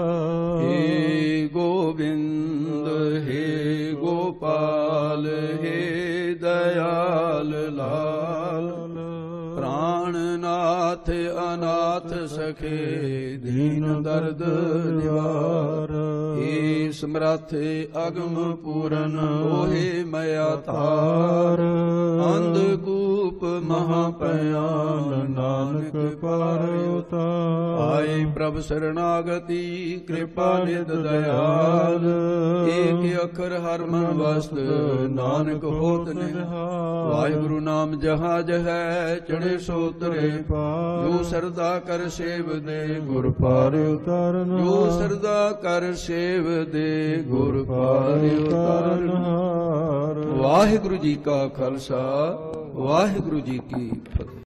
ਹੇ ਗੋਬਿੰਦ, ਹੇ ਗੋਪਾਲ, ਹੇ ਦਇਆਲ ਲਾਲ, ਪ੍ਰਾਣਨਾਥ ਅਨਾਥ ਸਖੇ, ਦੀਨ ਦਰਦ ਨਿਵਾਰ। ਹੇ ਸਮਰੱਥ ਅਗਮ ਪੂਰਨ, ਹੋਏ ਮਇਆ ਧਾਰ। ਅੰਧਕੂਪ ਮਹਾਪਿਆਨ, ਨਾਨਕ ਪਾਰ ਉਤਾਰ। ਆਏ ਪ੍ਰਭ ਸਰਣਾਗਤੀ, ਕਿਰਪਾ ਨਿਧ ਦਇਆਲ। ਏਕ ਅੱਖਰ ਹਰਮਨ ਵਸਤ, ਨਾਨਕ ਹੋਤ ਨਿਹਾਲ। ਵਾਹਿਗੁਰੂ ਨਾਮ ਜਹਾਜ ਹੈ, ਚੜੇ ਸੋ ਤਰੇ ਪਾਰ। ਜੋ ਸਰਦਾ ਕਰ ਸੇਵ ਦੇ, ਗੁਰ ਪਾਰ ਉਤਾਰਨ। ਜੋ ਸਰਦਾ ਕਰ ਸੇਵ ਦੇ, ਗੁਰ ਪਾਰ ਉਤਾਰਨ। ਵਾਹਿਗੁਰੂ ਜੀ ਕਾ ਖਾਲਸਾ, ਵਾਹਿਗੁਰੂ ਜੀ ਕੀ ਫਤਿਹ।